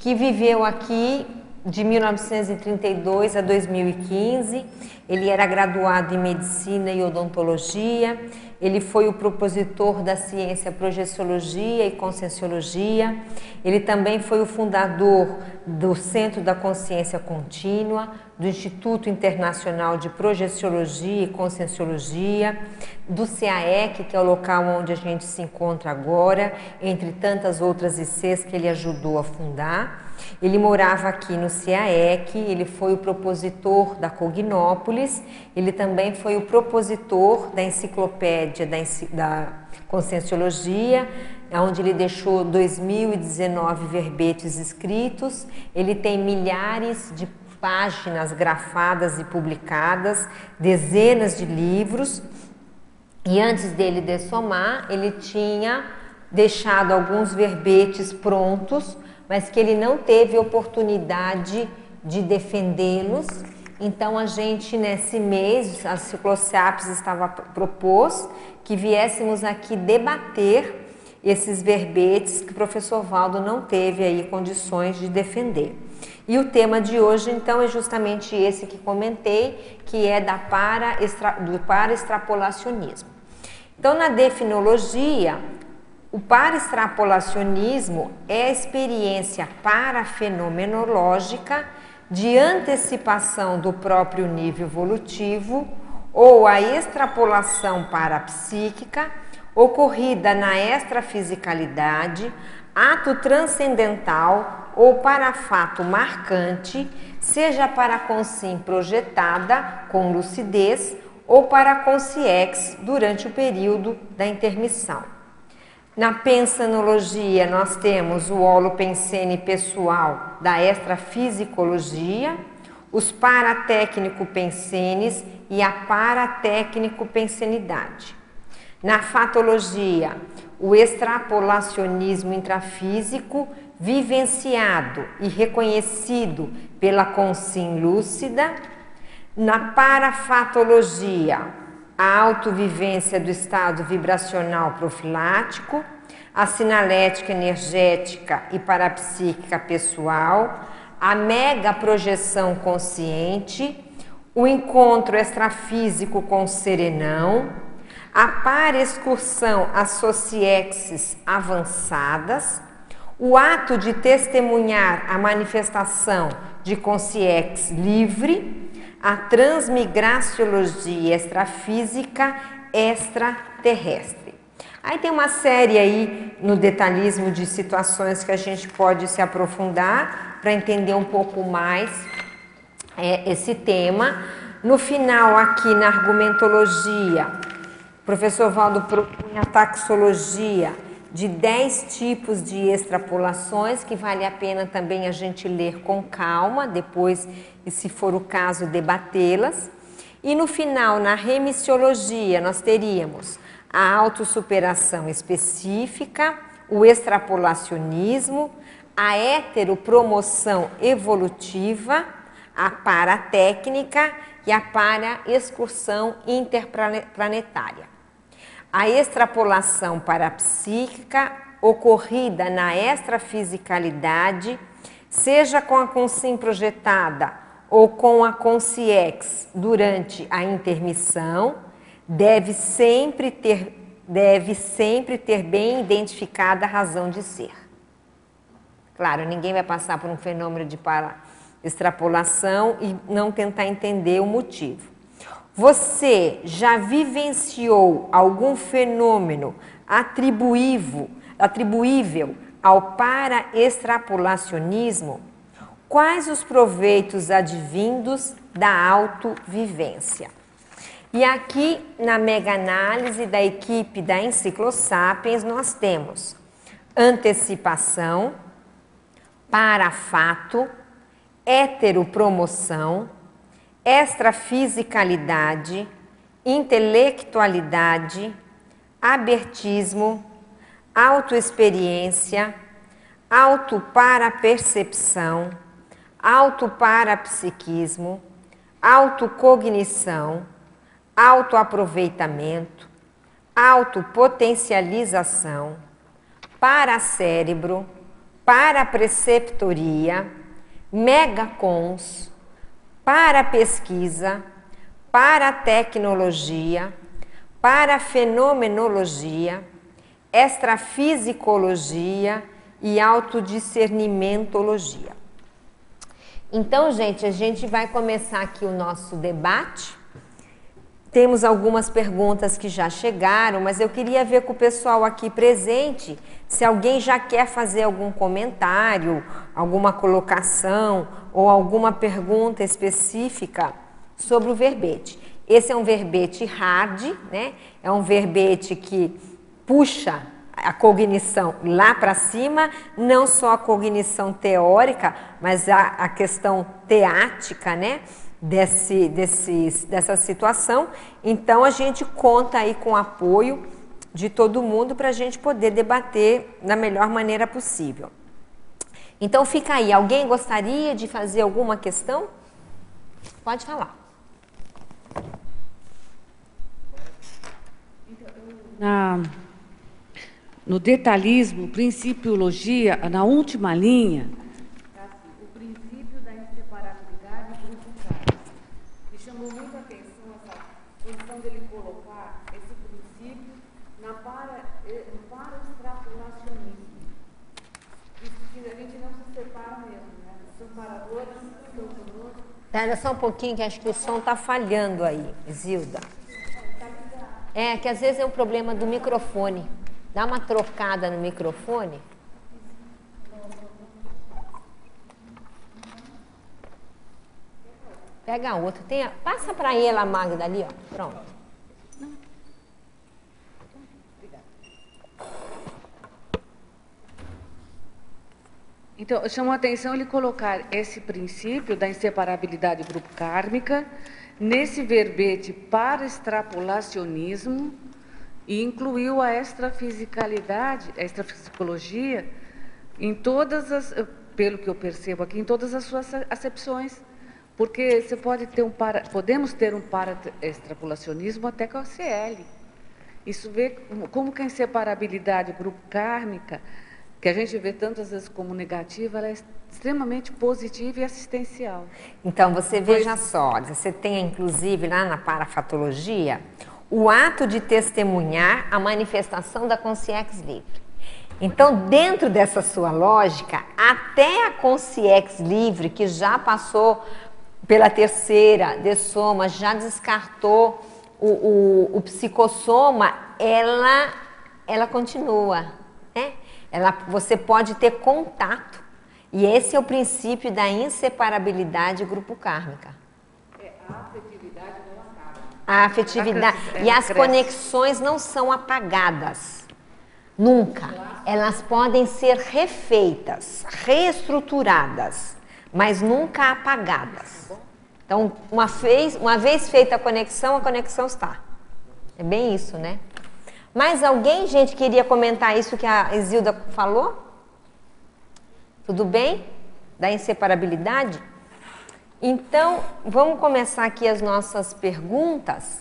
que viveu aqui de 1932 a 2015. Ele era graduado em Medicina e Odontologia. Ele foi o propositor da ciência Projeciologia e Conscienciologia. Ele também foi o fundador do Centro da Consciência Contínua, do Instituto Internacional de Projeciologia e Conscienciologia, do CAEC, que é o local onde a gente se encontra agora, entre tantas outras ICs que ele ajudou a fundar. Ele morava aqui no CAEC, ele foi o propositor da Cognópolis, ele também foi o propositor da enciclopédia da Conscienciologia, onde ele deixou 2019 verbetes escritos. Ele tem milhares de páginas grafadas e publicadas, dezenas de livros, e antes dele dessomar, ele tinha deixado alguns verbetes prontos, mas que ele não teve oportunidade de defendê-los. Então a gente, nesse mês, a Ciclosapiens estava propôs que viéssemos aqui debater esses verbetes que o professor Valdo não teve aí condições de defender. E o tema de hoje, então, é justamente esse que comentei, que é do paraextrapolacionismo. Então, na definologia, o paraextrapolacionismo é a experiência parafenomenológica de antecipação do próprio nível evolutivo ou a extrapolação parapsíquica ocorrida na extrafisicalidade, ato transcendental ou para fato marcante, seja para consim projetada com lucidez ou para consciex durante o período da intermissão. Na pensanologia, nós temos o holopensene pessoal da extrafisicologia, os paratécnico-pensenes e a paratécnico-pensenidade. Na fatologia, o extrapolacionismo intrafísico vivenciado e reconhecido pela consim lúcida. Na parafatologia, a autovivência do estado vibracional profilático, a sinalética energética e parapsíquica pessoal, a mega projeção consciente, o encontro extrafísico com o serenão, a parexcursão associexes avançadas, o ato de testemunhar a manifestação de consciex livre, a transmigraciologia extrafísica extraterrestre. Aí tem uma série aí no detalhismo de situações que a gente pode se aprofundar para entender um pouco mais esse tema. No final, aqui na argumentologia, o professor Valdo propunha a taxologia de 10 tipos de extrapolações, que vale a pena também a gente ler com calma, depois, e se for o caso, debatê-las. E no final, na remissiologia, nós teríamos a autossuperação específica, o extrapolacionismo, a heteropromoção evolutiva, a paratécnica e a paraexcursão interplanetária. A extrapolação parapsíquica ocorrida na extrafisicalidade, seja com a consim projetada ou com a consciex durante a intermissão, deve sempre ter bem identificada a razão de ser. Claro, ninguém vai passar por um fenômeno de paraextrapolação e não tentar entender o motivo. Você já vivenciou algum fenômeno atribuível ao paraextrapolacionismo? Quais os proveitos advindos da autovivência? E aqui, na mega-análise da equipe da Enciclosapiens, nós temos antecipação, parafato, heteropromoção, extrafisicalidade, intelectualidade, abertismo, autoexperiência, autoparapercepção, autoparapsiquismo, autocognição, autoaproveitamento, autopotencialização, paracérebro, parapreceptoria, megacons, parapesquisa, paratecnologia, parafenomenologia, extrafisicologia e autodiscernimentologia. Então, gente, a gente vai começar aqui o nosso debate. Temos algumas perguntas que já chegaram, mas eu queria ver com o pessoal aqui presente se alguém já quer fazer algum comentário, alguma colocação ou alguma pergunta específica sobre o verbete. Esse é um verbete hard, né? É um verbete que puxa a cognição lá para cima, não só a cognição teórica, mas a questão teática, né? Dessa situação. Então a gente conta aí com o apoio de todo mundo para a gente poder debater da melhor maneira possível. Então fica aí, alguém gostaria de fazer alguma questão? Pode falar. No detalhismo, principiologia, na última linha, o princípio da inseparabilidade do grupo K. Me chamou muito a atenção essa posição dele colocar esse princípio no para-extrapolacionismo. Isso que a gente não se separa mesmo, né? São paradores, Espera só um pouquinho que acho que o som está falhando aí, Zilda. É, que às vezes é um problema do microfone. Dá uma trocada no microfone. Pega outro. Passa para ela, Magda, ali, ó. Pronto. Então, chamou a atenção ele colocar esse princípio da inseparabilidade grupo kármica nesse verbete para extrapolacionismo e incluiu a extrafisicalidade, a extrafisicologia, em todas as, pelo que eu percebo aqui, em todas as suas acepções. Porque você pode ter podemos ter um para-extrapolacionismo até com a CL. Isso vê como que a inseparabilidade grupo kármica, que a gente vê tantas vezes como negativa, ela é extremamente positiva e assistencial. Então, você veja só, você tem inclusive lá na parafatologia o ato de testemunhar a manifestação da consciência livre. Então, dentro dessa sua lógica, até a consciência livre, que já passou pela terceira de soma, já descartou o psicossoma, ela continua, né? Você pode ter contato. E esse é o princípio da inseparabilidade grupo kármica. A afetividade não acaba. A afetividade. E as conexões não são apagadas. Nunca. Elas podem ser refeitas, reestruturadas, mas nunca apagadas. Então, uma vez feita a conexão está. É bem isso, né? Mais alguém, gente, queria comentar isso que a Isilda falou? Tudo bem? Da inseparabilidade? Então, vamos começar aqui as nossas perguntas.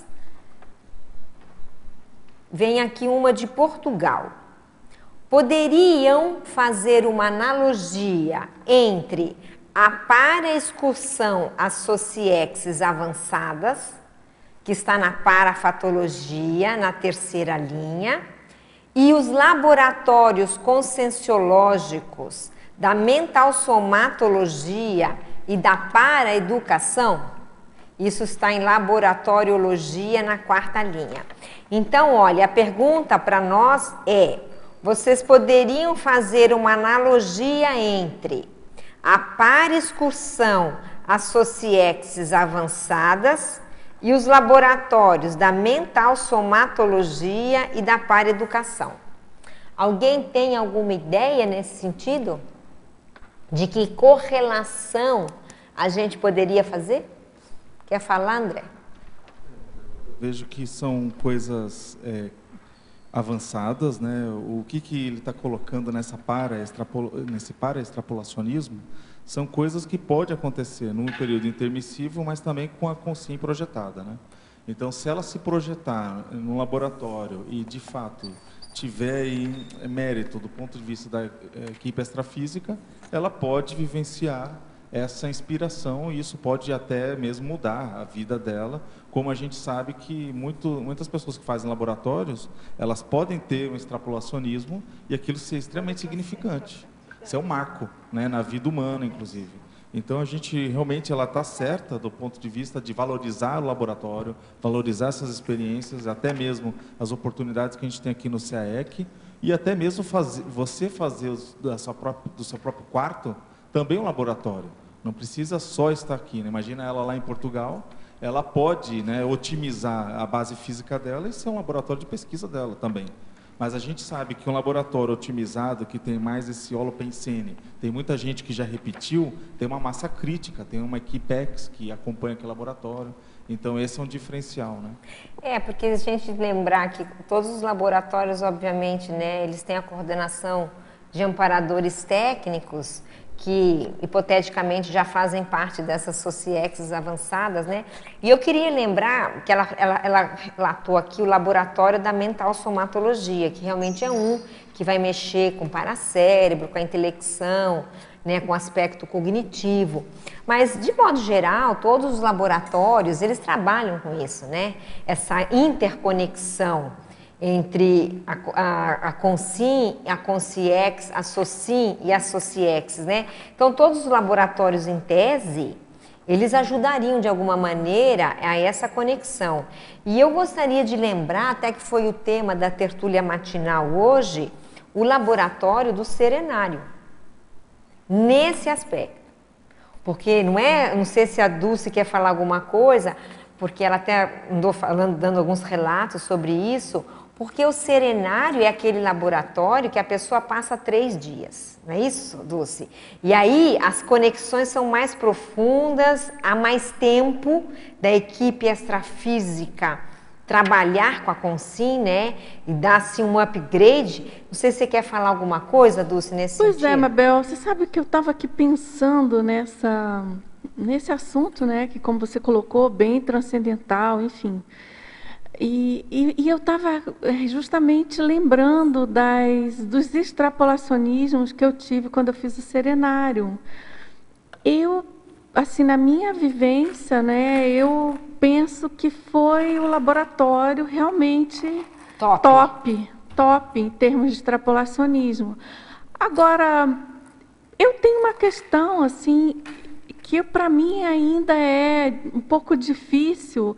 Vem aqui uma de Portugal. Poderiam fazer uma analogia entre a paraexcursão associexes avançadas, que está na parafatologia, na terceira linha, e os laboratórios conscienciológicos da mental somatologia e da paraeducação? Isso está em laboratoriologia na quarta linha. Então, olha, a pergunta para nós é: vocês poderiam fazer uma analogia entre a paraexcursão associexes avançadas e os laboratórios da mental somatologia e da paraeducação? Alguém tem alguma ideia nesse sentido? De que correlação a gente poderia fazer? Quer falar, André? Vejo que são coisas avançadas, né? O que ele está colocando nesse para-extrapolacionismo são coisas que podem acontecer num período intermissivo, mas também com a consciência projetada, né? Então, se ela se projetar no laboratório e, de fato, tiver aí mérito do ponto de vista da equipe extrafísica, ela pode vivenciar essa inspiração e isso pode até mesmo mudar a vida dela, como a gente sabe que muitas pessoas que fazem laboratórios, elas podem ter um extrapolacionismo e aquilo ser extremamente significante. Isso é um marco, né, na vida humana, inclusive. Então, a gente realmente ela está certa do ponto de vista de valorizar o laboratório, valorizar essas experiências, até mesmo as oportunidades que a gente tem aqui no CAEC, e até mesmo você fazer do seu próprio quarto também um laboratório. Não precisa só estar aqui, né? Imagina ela lá em Portugal, ela pode, né, otimizar a base física dela e ser um laboratório de pesquisa dela também. Mas a gente sabe que um laboratório otimizado, que tem mais esse holopensene, tem muita gente que já repetiu, tem uma massa crítica, tem uma equipe X que acompanha aquele laboratório. Então, esse é um diferencial, né? Porque a gente lembrar que todos os laboratórios, obviamente, né, eles têm a coordenação de amparadores técnicos, que hipoteticamente já fazem parte dessas societies avançadas, né? E eu queria lembrar que ela relatou aqui o laboratório da mental somatologia, que realmente é que vai mexer com o paracérebro, com a intelecção, né, com o aspecto cognitivo. Mas, de modo geral, todos os laboratórios, eles trabalham com isso, né? Essa interconexão entre a Consim, a Conciex, a Socim e a Sociex, né? Então, todos os laboratórios em tese, eles ajudariam de alguma maneira a essa conexão. E eu gostaria de lembrar, até que foi o tema da tertúlia matinal hoje, o laboratório do serenário, nesse aspecto. Porque não sei se a Dulce quer falar alguma coisa, porque ela até andou dando alguns relatos sobre isso. Porque o serenário é aquele laboratório que a pessoa passa 3 dias, não é isso, Dulce? E aí as conexões são mais profundas, há mais tempo da equipe extrafísica trabalhar com a Consim, né? E dar assim um upgrade. Não sei se você quer falar alguma coisa, Dulce, nesse sentido. Pois é, Mabel, você sabe que eu estava aqui pensando nesse assunto, né? Que, como você colocou, bem transcendental, enfim. E eu estava justamente lembrando dos extrapolacionismos que eu tive quando eu fiz o serenário. Eu, assim, na minha vivência, né, eu penso que foi o laboratório realmente top em termos de extrapolacionismo. Agora, eu tenho uma questão, assim, que para mim ainda é um pouco difícil,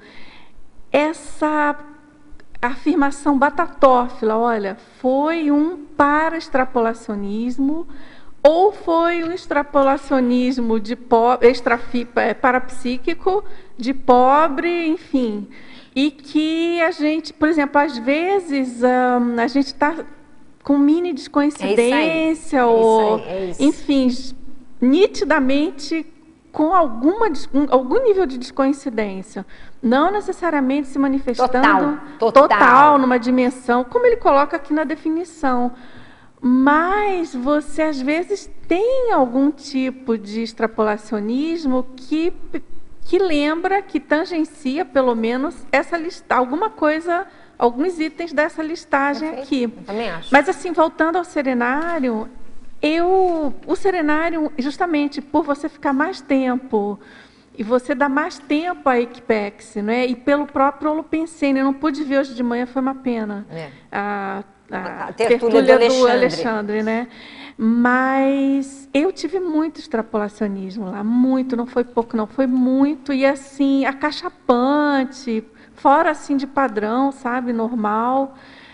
essa afirmação batatófila, olha, foi um para-extrapolacionismo ou foi um extrapolacionismo de parapsíquico, de pobre, enfim. E que a gente, por exemplo, às vezes a gente está com mini descoincidência enfim, nitidamente com algum nível de descoincidência. Não necessariamente se manifestando total numa dimensão, como ele coloca aqui na definição. Mas você, às vezes, tem algum tipo de extrapolacionismo que lembra, que tangencia, pelo menos, essa lista, alguma coisa, alguns itens dessa listagem aqui. Eu também acho. Mas, assim, voltando ao serenário, o serenário, justamente por você ficar mais tempo e você dá mais tempo à Equipex, né? E pelo próprio holopensene, eu não pude ver hoje de manhã, foi uma pena. A tertúlia do Alexandre, né? Mas eu tive muito extrapolacionismo lá, muito, não foi pouco, não, foi muito, e assim, acachapante, fora assim de padrão, sabe, normal.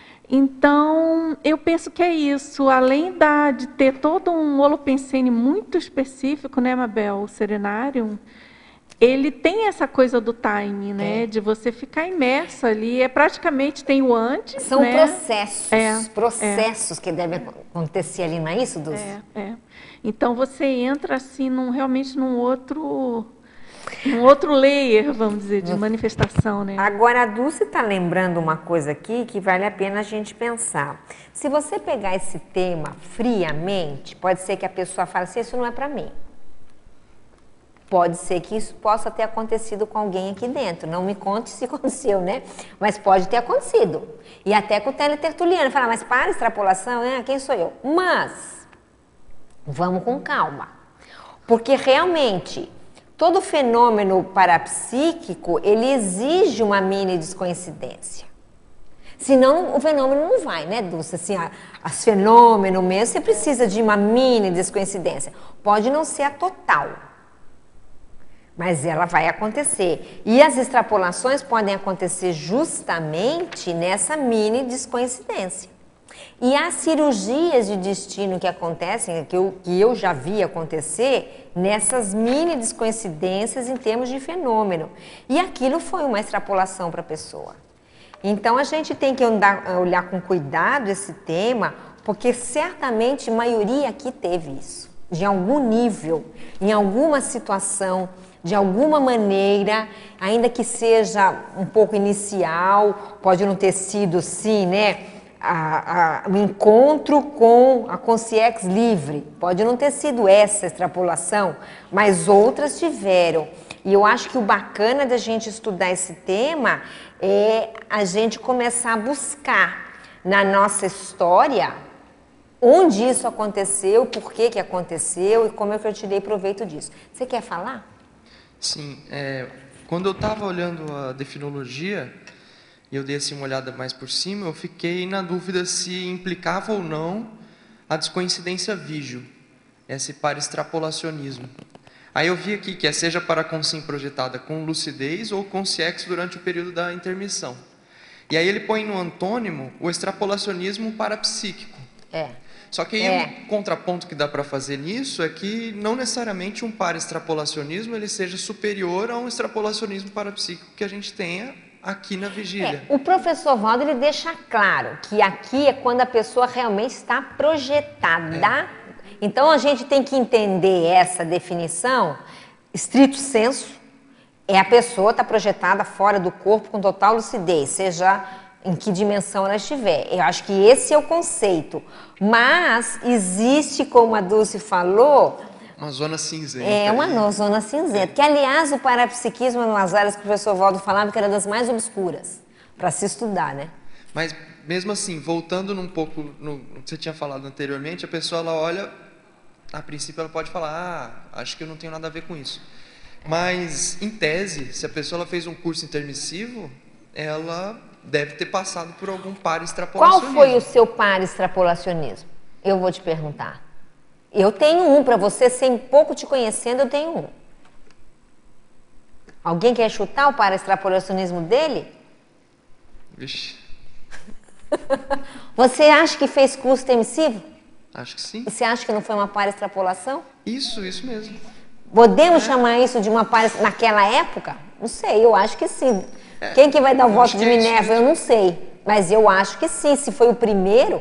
Então, eu penso que é isso, além de ter todo um holopensene muito específico, né, Mabel, o serenário, ele tem essa coisa do timing, né, de você ficar imerso ali, praticamente tem o antes, são, né? processos que devem acontecer ali, não é isso, Dulce? Então, você entra assim, realmente num outro layer, vamos dizer, de manifestação, né? Agora, a Dulce está lembrando uma coisa aqui que vale a pena a gente pensar. Se você pegar esse tema friamente, pode ser que a pessoa fale assim, isso não é para mim. Pode ser que isso possa ter acontecido com alguém aqui dentro. Não me conte se aconteceu, né? Mas pode ter acontecido. E até com o teletertuliano. Falar, mas para extrapolação, né? Quem sou eu? Mas, vamos com calma. Porque realmente, todo fenômeno parapsíquico, ele exige uma mini descoincidência. Senão o fenômeno não vai, né, Dulce? Assim, as fenômenos mesmo, você precisa de uma mini descoincidência. Pode não ser a total, mas ela vai acontecer. E as extrapolações podem acontecer justamente nessa mini descoincidência. E as cirurgias de destino que acontecem, que eu já vi acontecer, nessas mini descoincidências em termos de fenômeno. E aquilo foi uma extrapolação para a pessoa. Então, a gente tem que olhar com cuidado esse tema, porque certamente a maioria aqui teve isso. De algum nível, em alguma situação, de alguma maneira, ainda que seja um pouco inicial, pode não ter sido, sim, né? O encontro com a consciência livre, pode não ter sido essa extrapolação, mas outras tiveram. E eu acho que o bacana da gente estudar esse tema é a gente começar a buscar na nossa história onde isso aconteceu, por que aconteceu e como é que eu tirei proveito disso. Você quer falar? Sim, quando eu estava olhando a definologia, e eu dei assim uma olhada mais por cima, eu fiquei na dúvida se implicava ou não a descoincidência vígio, esse para-extrapolacionismo. Aí eu vi aqui que seja para consim projetada com lucidez ou consciex durante o período da intermissão. E aí ele põe no antônimo o extrapolacionismo parapsíquico. Só que aí um contraponto que dá para fazer nisso é que não necessariamente um para-extrapolacionismo ele seja superior a um extrapolacionismo parapsíquico que a gente tenha aqui na vigília. O professor Valdo, ele deixa claro que aqui é quando a pessoa realmente está projetada. Então, a gente tem que entender essa definição, estrito sensu, é a pessoa está projetada fora do corpo com total lucidez, seja em que dimensão ela estiver. Eu acho que esse é o conceito. Mas existe, como a Dulce falou... uma zona cinzenta. Uma zona cinzenta. Que, aliás, o parapsiquismo é uma das áreas que o professor Valdo falava que era das mais obscuras para se estudar, né? Mas, mesmo assim, voltando um pouco no que você tinha falado anteriormente, a pessoa, ela olha, a princípio ela pode falar, acho que eu não tenho nada a ver com isso. Mas, em tese, se a pessoa ela fez um curso intermissivo, ela deve ter passado por algum para-extrapolacionismo. Qual foi o seu para-extrapolacionismo? Eu vou te perguntar. Eu tenho um para você, sem pouco te conhecendo, eu tenho um. Alguém quer chutar o para-extrapolacionismo dele? Vixe. Você acha que fez curso intermissivo? Acho que sim. E você acha que não foi uma para-extrapolação? Isso mesmo. Podemos chamar isso de uma naquela época? Não sei, eu acho que sim. Quem que vai dar o voto de Minerva? Eu não sei. Mas eu acho que sim, se foi o primeiro.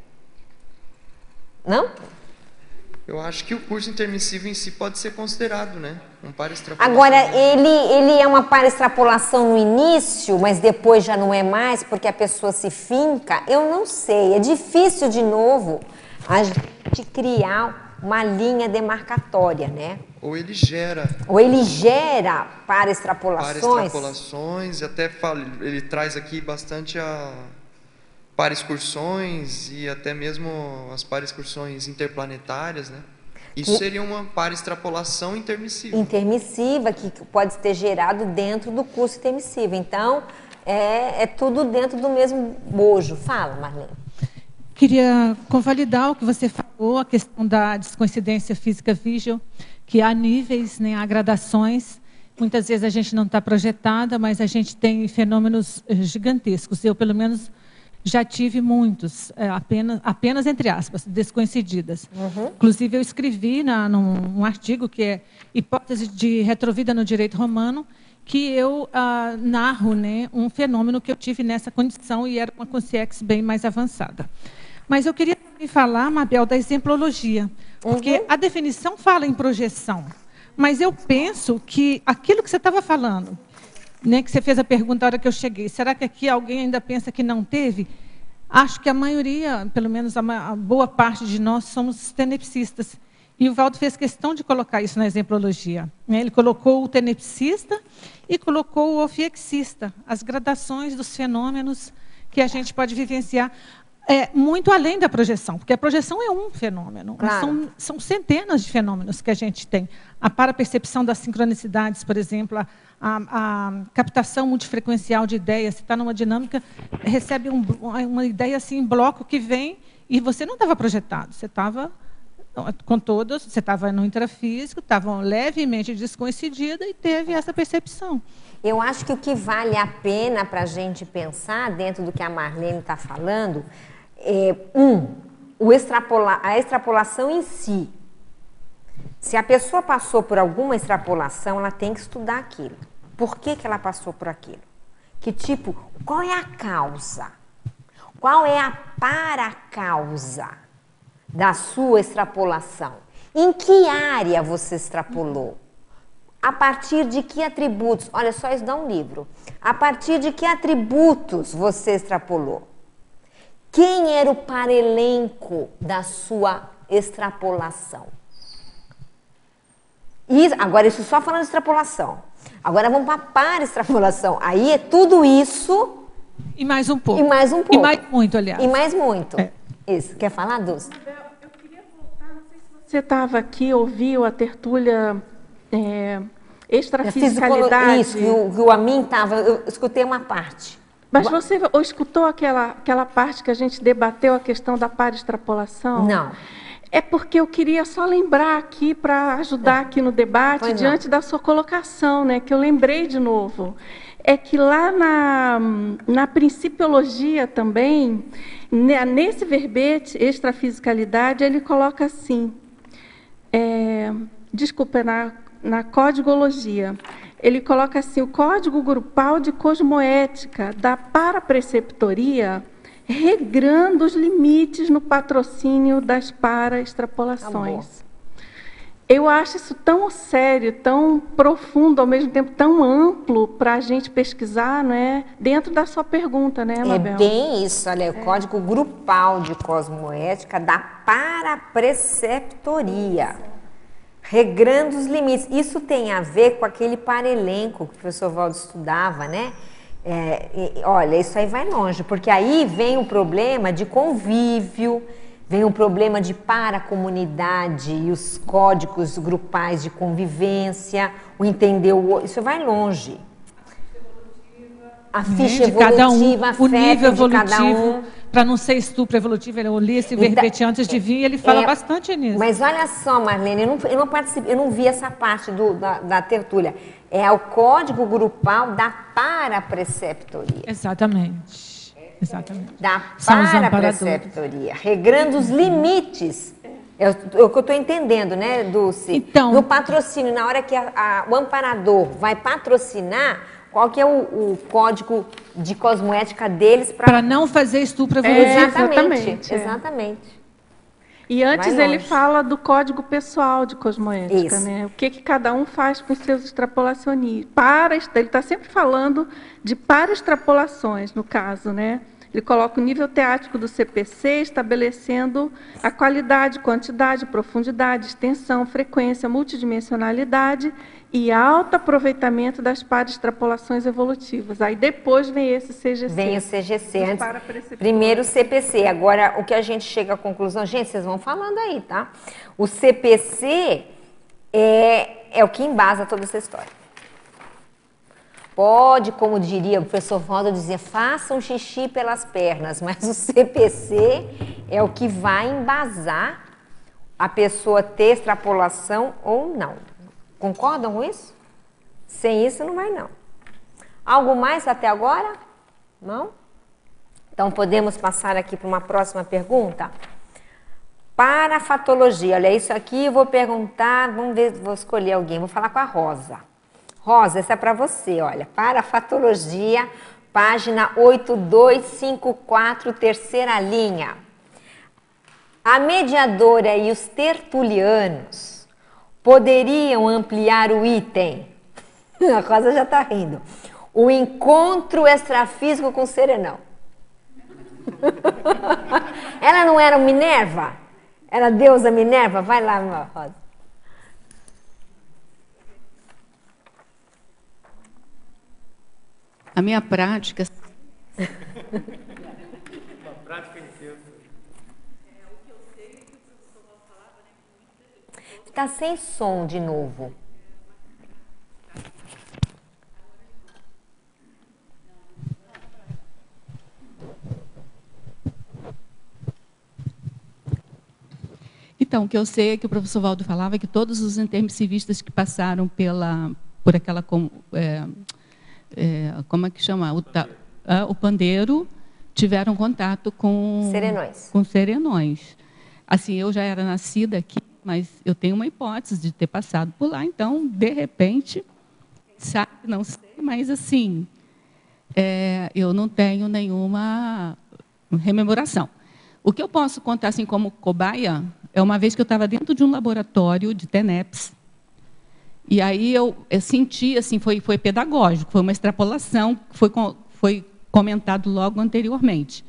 Não? Eu acho que o curso intermissivo em si pode ser considerado, né? Um para-extrapolação. Agora, ele é uma para-extrapolação no início, mas depois já não é mais, porque a pessoa se finca? Eu não sei. É difícil, de novo, a gente criar uma linha demarcatória, né? Ou ele gera para-extrapolações. Para-extrapolações, e até ele traz aqui bastante para-excursões e até mesmo as para-excursões interplanetárias, né? Isso seria uma para-extrapolação intermissiva. Intermissiva, que pode ter gerado dentro do curso intermissivo. Então, é tudo dentro do mesmo bojo. Fala, Marlene. Queria convalidar o que você falou, a questão da descoincidência física vígil, que há níveis, né, há gradações. Muitas vezes a gente não está projetada, mas a gente tem fenômenos gigantescos. Eu, pelo menos, já tive muitos, apenas entre aspas, descoincididas. Inclusive, eu escrevi num artigo que é Hipótese de Retrovida no Direito Romano, que eu narro, né, um fenômeno que eu tive nessa condição e era uma consciência bem mais avançada. Mas eu queria também falar, Mabel, da exemplologia, porque a definição fala em projeção, mas eu penso que aquilo que você estava falando, né, que você fez a pergunta na hora que eu cheguei, será que aqui alguém ainda pensa que não teve? Acho que a maioria, pelo menos a boa parte de nós, somos tenepsistas. E o Valdo fez questão de colocar isso na exemplologia, né? Ele colocou o tenepsista e colocou o ofiexista, as gradações dos fenômenos que a gente pode vivenciar, muito além da projeção, porque a projeção é um fenômeno, Claro. são centenas de fenômenos que a gente tem. A parapercepção das sincronicidades, por exemplo, a captação multifrequencial de ideias. Você está numa dinâmica, recebe uma ideia assim, em bloco que vem, e você não estava projetado, você estava com todas, você estava no intrafísico, estava levemente descoincidida e teve essa percepção. Eu acho que o que vale a pena para a gente pensar, dentro do que a Marlene está falando, é, a extrapolação em si. Se a pessoa passou por alguma extrapolação, ela tem que estudar aquilo. Por que ela passou por aquilo? Que tipo, qual é a causa? Qual é a para-causa da sua extrapolação? Em que área você extrapolou? A partir de que atributos? Olha só, isso dá um livro. A partir de que atributos você extrapolou? Quem era o parelenco da sua extrapolação? Agora, isso só falando de extrapolação. Agora vamos para a para-extrapolação. Aí é tudo isso... E mais um pouco. E mais um pouco. E mais muito, aliás. E mais muito. É. Isso. Quer falar, Dulce? Eu queria voltar, não sei se você estava aqui, ouviu a tertúlia extrafisicalidade. Isso, que o Amin estava, eu escutei uma parte. Mas você escutou aquela parte que a gente debateu a questão da para-extrapolação? Não. É porque eu queria só lembrar aqui, para ajudar aqui no debate, diante da sua colocação, né, que eu lembrei de novo. É que lá na principiologia também, nesse verbete, extrafisicalidade, ele coloca assim, desculpa, na códigologia, ele coloca assim, o código grupal de cosmoética da parapreceptoria, regrando os limites no patrocínio das para-extrapolações. Eu acho isso tão sério, tão profundo, ao mesmo tempo tão amplo para a gente pesquisar, não é? Dentro da sua pergunta, né, Mabel? É bem isso, olha, o código grupal de cosmoética da parapreceptoria, regrando os limites. Isso tem a ver com aquele parelenco que o professor Valdo estudava, né? Olha, isso aí vai longe, porque aí vem o problema de convívio, vem o problema de paracomunidade e os códigos grupais de convivência, o entender o outro, isso vai longe. A ficha evolutiva, o nível de cada evolutivo, para não ser estupro evolutivo, eu li esse verbete antes de vir, ele fala bastante nisso. Mas olha só, Marlene, eu não vi essa parte da tertúlia. É o código grupal da parapreceptoria. Exatamente. Exatamente. Da parapreceptoria, regrando os limites. É o que eu estou entendendo, né, Dulce? Então, no patrocínio, na hora que o amparador vai patrocinar, qual que é o código de cosmoética deles para não fazer estupro evolutivo? Exatamente. E antes ele fala do código pessoal de cosmoética, isso, né? O que cada um faz com seus extrapolacionistas. Ele está sempre falando de para-extrapolações, no caso, né? Ele coloca o nível teático do CPC, estabelecendo a qualidade, quantidade, profundidade, extensão, frequência, multidimensionalidade e alto aproveitamento das para-extrapolações evolutivas. Aí depois vem esse CGC. Vem o CGC, primeiro o CPC. Agora, o que a gente chega à conclusão... Gente, vocês vão falando aí, tá? O CPC é o que embasa toda essa história. Pode, como diria o professor Valdo, dizer, faça um xixi pelas pernas, mas o CPC é o que vai embasar a pessoa ter extrapolação ou não. Concordam com isso? Sem isso não vai não. Algo mais até agora? Não? Então podemos passar aqui para uma próxima pergunta? Parafatologia, olha isso aqui, eu vou perguntar, vamos ver, vou escolher alguém, vou falar com a Rosa. Rosa, essa é para você, olha, parafatologia, página 8254, terceira linha. A mediadora e os tertulianos poderiam ampliar o item. A Rosa já está rindo. O encontro extrafísico com o serenão. Ela não era o Minerva? Era a deusa Minerva? Vai lá, Rosa. A minha prática... Está sem som de novo. Então, o que eu sei é que o professor Valdo falava que todos os intermissivistas que passaram por aquela... como é que chama? O pandeiro, tiveram contato com... Serenões. Com serenões. Assim, eu já era nascida aqui, mas eu tenho uma hipótese de ter passado por lá, então, de repente, sabe, não sei, mas assim, eu não tenho nenhuma rememoração. O que eu posso contar assim como cobaia é uma vez que eu estava dentro de um laboratório de TENEPS, e aí eu senti, assim, foi pedagógico, foi uma extrapolação, foi comentado logo anteriormente.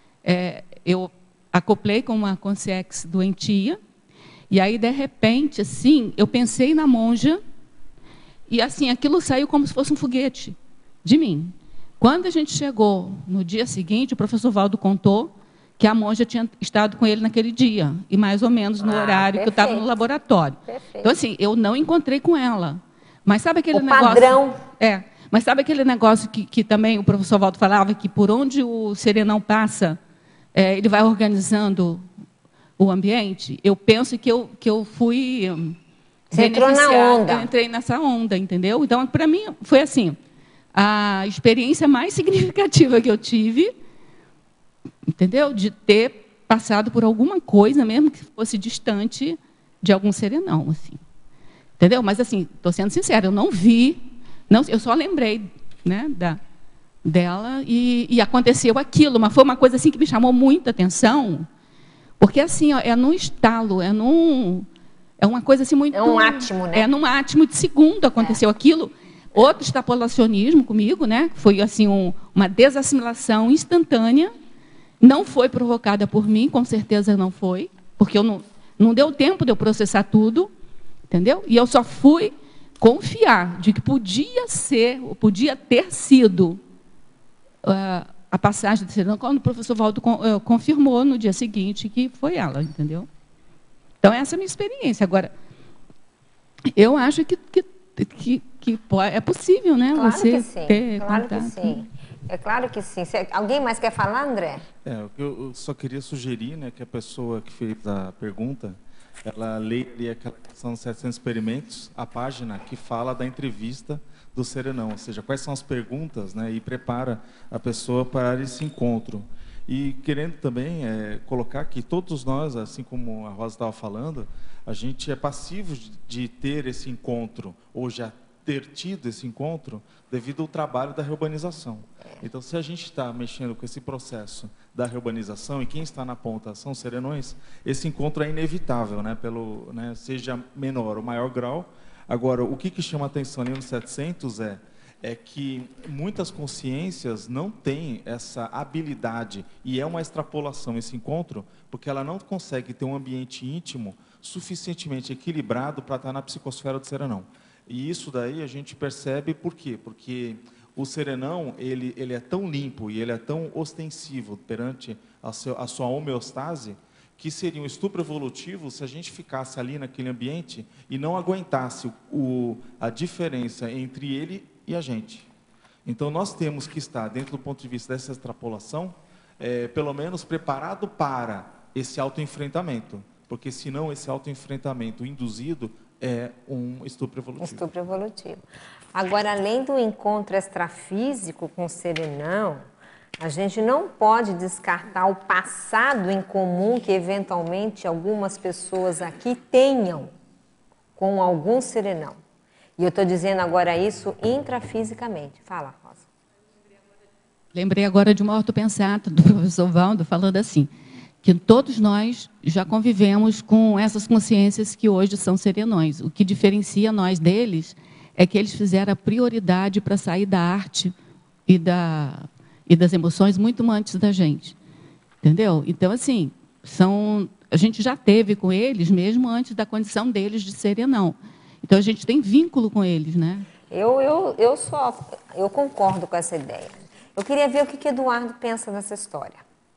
Eu acoplei com uma consciex doentia, e aí, de repente, assim, eu pensei na monja, e assim, aquilo saiu como se fosse um foguete de mim. Quando a gente chegou no dia seguinte, o professor Valdo contou que a monja tinha estado com ele naquele dia, e mais ou menos no horário perfeito. que eu estava no laboratório. Perfeito. Então, assim, eu não encontrei com ela. Mas sabe aquele negócio... padrão. Mas sabe aquele negócio que também o professor Valdo falava, que por onde o serenão passa, ele vai organizando o ambiente? Eu penso que eu fui... Você entrou na onda. Eu entrei nessa onda, entendeu? Então, para mim, foi assim, a experiência mais significativa que eu tive, entendeu? De ter passado por alguma coisa, mesmo que fosse distante de algum serenão, assim. Entendeu? Mas, assim, estou sendo sincera, eu não vi, eu só lembrei, né, dela e aconteceu aquilo, mas foi uma coisa assim que me chamou muita atenção, porque assim, ó, é num estalo, é uma coisa assim muito... É um átimo, né? É num átimo de segundo aconteceu aquilo. Outro extrapolacionismo comigo, né? Foi assim uma desassimilação instantânea, não foi provocada por mim, com certeza não foi, porque não deu tempo de eu processar tudo, entendeu? E eu só fui confiar de que podia ter sido a passagem do serenão, quando o professor Valdo confirmou no dia seguinte que foi ela, entendeu? Então, essa é a minha experiência. Agora, eu acho que é possível, né? Claro você que sim, ter claro contato. que sim. É claro que sim. Alguém mais quer falar, André? Eu só queria sugerir, né, que a pessoa que fez a pergunta, ela leia aquela questão dos 700 experimentos, a página que fala da entrevista do serenão, ou seja, quais são as perguntas, né, e prepara a pessoa para esse encontro. E querendo também colocar que todos nós, assim como a Rosa estava falando, a gente é passivo de ter esse encontro, ou já ter tido esse encontro, devido ao trabalho da reurbanização. Então, se a gente está mexendo com esse processo da reurbanização, e quem está na ponta são serenões, esse encontro é inevitável, né, seja menor ou maior grau. Agora, o que chama a atenção ali no 700 é que muitas consciências não têm essa habilidade, e é uma extrapolação esse encontro, porque ela não consegue ter um ambiente íntimo suficientemente equilibrado para estar na psicosfera do serenão. E isso daí a gente percebe por quê? Porque o serenão, ele é tão limpo e ele é tão ostensivo perante a sua homeostase, que seria um estupro evolutivo se a gente ficasse ali naquele ambiente e não aguentasse a diferença entre ele e a gente. Então, nós temos que estar, dentro do ponto de vista dessa extrapolação, pelo menos preparado para esse autoenfrentamento, porque senão esse autoenfrentamento induzido é um estupro evolutivo. Estupro evolutivo. Agora, além do encontro extrafísico com o serenão, a gente não pode descartar o passado em comum que, eventualmente, algumas pessoas aqui tenham com algum serenão. E eu estou dizendo agora isso intrafisicamente. Fala, Rosa. Lembrei agora de uma ortopensata do professor Valdo, falando assim, que todos nós já convivemos com essas consciências que hoje são serenões. O que diferencia nós deles é que eles fizeram a prioridade para sair da arte e das emoções muito antes da gente. Entendeu? Então, assim, a gente já teve com eles, mesmo antes da condição deles de serem não. Então, a gente tem vínculo com eles, né? Eu concordo com essa ideia. Eu queria ver o que Eduardo pensa nessa história.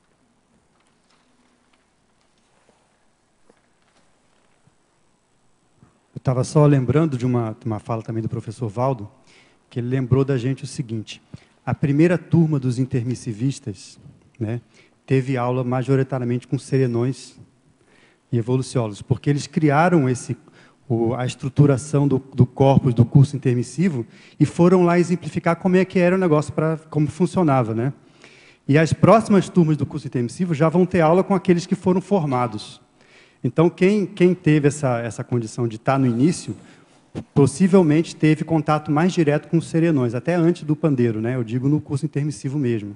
Eu estava só lembrando de uma fala também do professor Valdo, que ele lembrou da gente o seguinte: a primeira turma dos intermissivistas, né, teve aula majoritariamente com serenões e evoluciólogos, porque eles criaram a estruturação do corpus do curso intermissivo e foram lá exemplificar como é que era o negócio, como funcionava, né? E as próximas turmas do curso intermissivo já vão ter aula com aqueles que foram formados. Então, quem teve essa condição de estar no início, possivelmente teve contato mais direto com os serenões, até antes do pandeiro, né? Eu digo no curso intermissivo mesmo.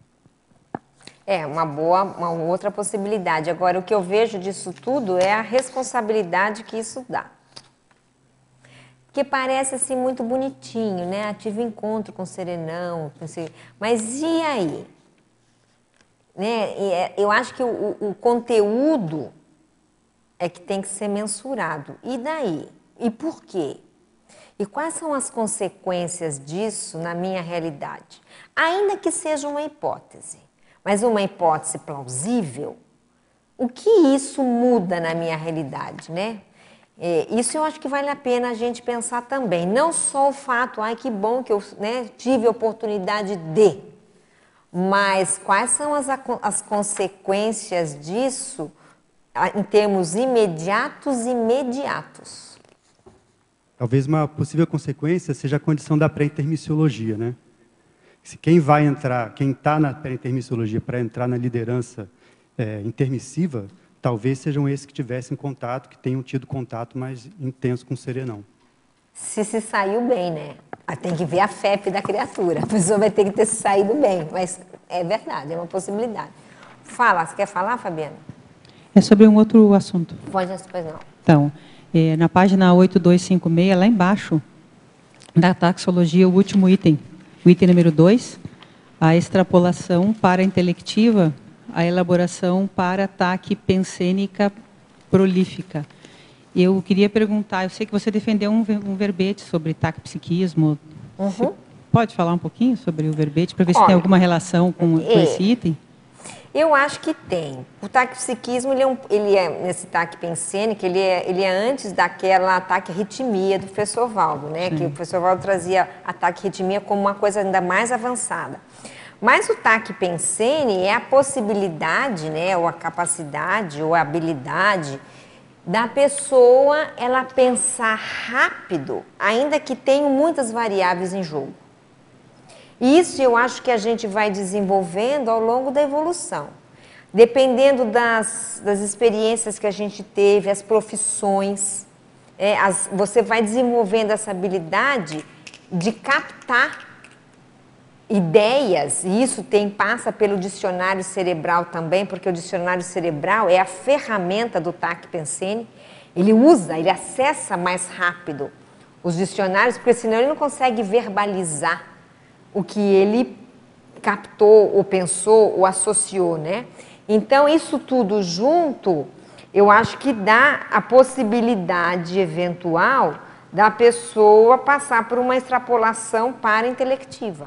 É uma outra possibilidade. Agora, o que eu vejo disso tudo é a responsabilidade que isso dá. Porque parece assim muito bonitinho, né? Tive encontro com o serenão, mas e aí? Né? Eu acho que o conteúdo é que tem que ser mensurado. E daí? E por quê? E quais são as consequências disso na minha realidade? Ainda que seja uma hipótese, mas uma hipótese plausível, o que isso muda na minha realidade, né? Isso eu acho que vale a pena a gente pensar também. Não só o fato, ai, que bom que eu, né, tive a oportunidade de, mas quais são as consequências disso em termos imediatos e imediatos? Talvez uma possível consequência seja a condição da pré-intermissiologia, né? Se quem está na pré-intermissiologia para entrar na liderança intermissiva, talvez sejam esses que tivessem contato, que tenham tido contato mais intenso com o serenão. Se saiu bem, né? Tem que ver a FEP da criatura. A pessoa vai ter que ter saído bem, mas é verdade, é uma possibilidade. Fala, você quer falar, Fabiana? É sobre um outro assunto. Pode, depois não. Então, na página 8256, lá embaixo, da taxologia, o último item, o item número 2, a extrapolação para a intelectiva, a elaboração para ataque pensênica prolífica. Eu queria perguntar, eu sei que você defendeu um verbete sobre taquipsiquismo. Uhum. Pode falar um pouquinho sobre o verbete, para ver se tem alguma relação com esse item? Eu acho que tem. O taquipsiquismo, ele é nesse taque pensênico, ele é antes daquela ataque-arritmia do professor Valdo, né? Sim. Que o professor Valdo trazia ataque-arritmia como uma coisa ainda mais avançada. Mas o taque pensene é a possibilidade, né, ou a capacidade, ou a habilidade da pessoa ela pensar rápido, ainda que tenham muitas variáveis em jogo. Isso eu acho que a gente vai desenvolvendo ao longo da evolução. Dependendo das experiências que a gente teve, as profissões, você vai desenvolvendo essa habilidade de captar ideias, e isso passa pelo dicionário cerebral também, porque o dicionário cerebral é a ferramenta do taque pensene. Ele acessa mais rápido os dicionários, porque senão ele não consegue verbalizar o que ele captou, ou pensou, ou associou, né? Então, isso tudo junto, eu acho que dá a possibilidade eventual da pessoa passar por uma extrapolação para-intelectiva.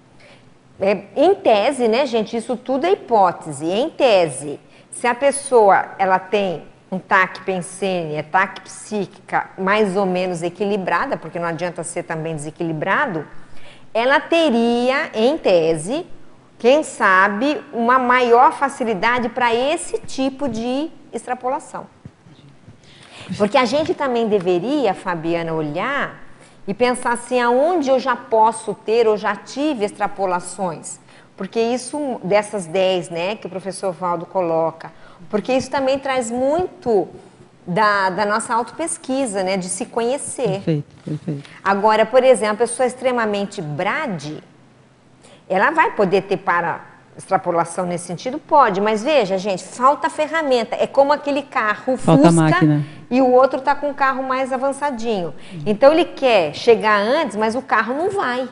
Em tese, né, gente, isso tudo é hipótese. Em tese, se a pessoa ela tem um taque pensene, taque psíquica mais ou menos equilibrada, porque não adianta ser também desequilibrado, ela teria, em tese, quem sabe, uma maior facilidade para esse tipo de extrapolação. Porque a gente também deveria, Fabiana, olhar e pensar assim, aonde eu já posso ter ou já tive extrapolações? Porque isso, dessas 10, né, que o professor Valdo coloca, porque isso também traz muito da nossa autopesquisa, né, de se conhecer. Perfeito, perfeito. Agora, por exemplo, a pessoa extremamente brade, ela vai poder ter para-extrapolação nesse sentido? Pode, mas veja, gente, falta ferramenta. É como aquele carro falta Fusca máquina. E o outro está com um carro mais avançadinho. Então, ele quer chegar antes, mas o carro não vai.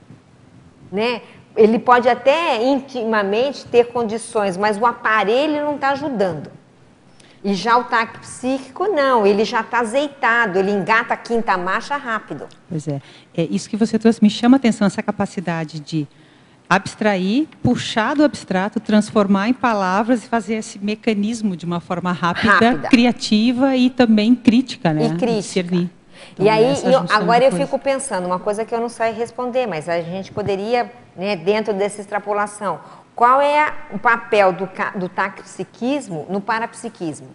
Né? Ele pode até intimamente ter condições, mas o aparelho não está ajudando. E já o TAC psíquico, não, ele já está azeitado, ele engata a quinta marcha rápido. Pois é. Isso que você trouxe me chama a atenção, essa capacidade de abstrair, puxar do abstrato, transformar em palavras e fazer esse mecanismo de uma forma rápida. Criativa e também crítica, né? E crítica. Discernir. Então, e aí, agora eu coisa. fico pensando, uma coisa que eu não sei responder, mas a gente poderia, né, dentro dessa extrapolação, qual é o papel do taquipsiquismo no parapsiquismo?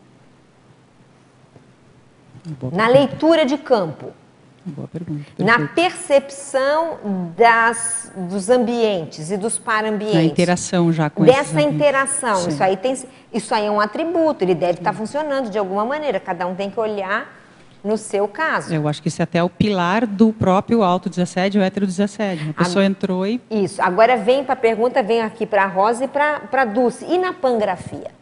Na leitura de campo. Boa pergunta. Na percepção dos ambientes e dos para-ambientes. Na interação já com dessa interação. Sim. Isso aí é um atributo, ele deve estar funcionando de alguma maneira. Cada um tem que olhar no seu caso. Eu acho que isso é até o pilar do próprio autodesassédio ou heterodesassédio. A pessoa entrou e... Isso. Agora vem para a pergunta, vem aqui para a Rosa e para a Dulce. E na pangrafia?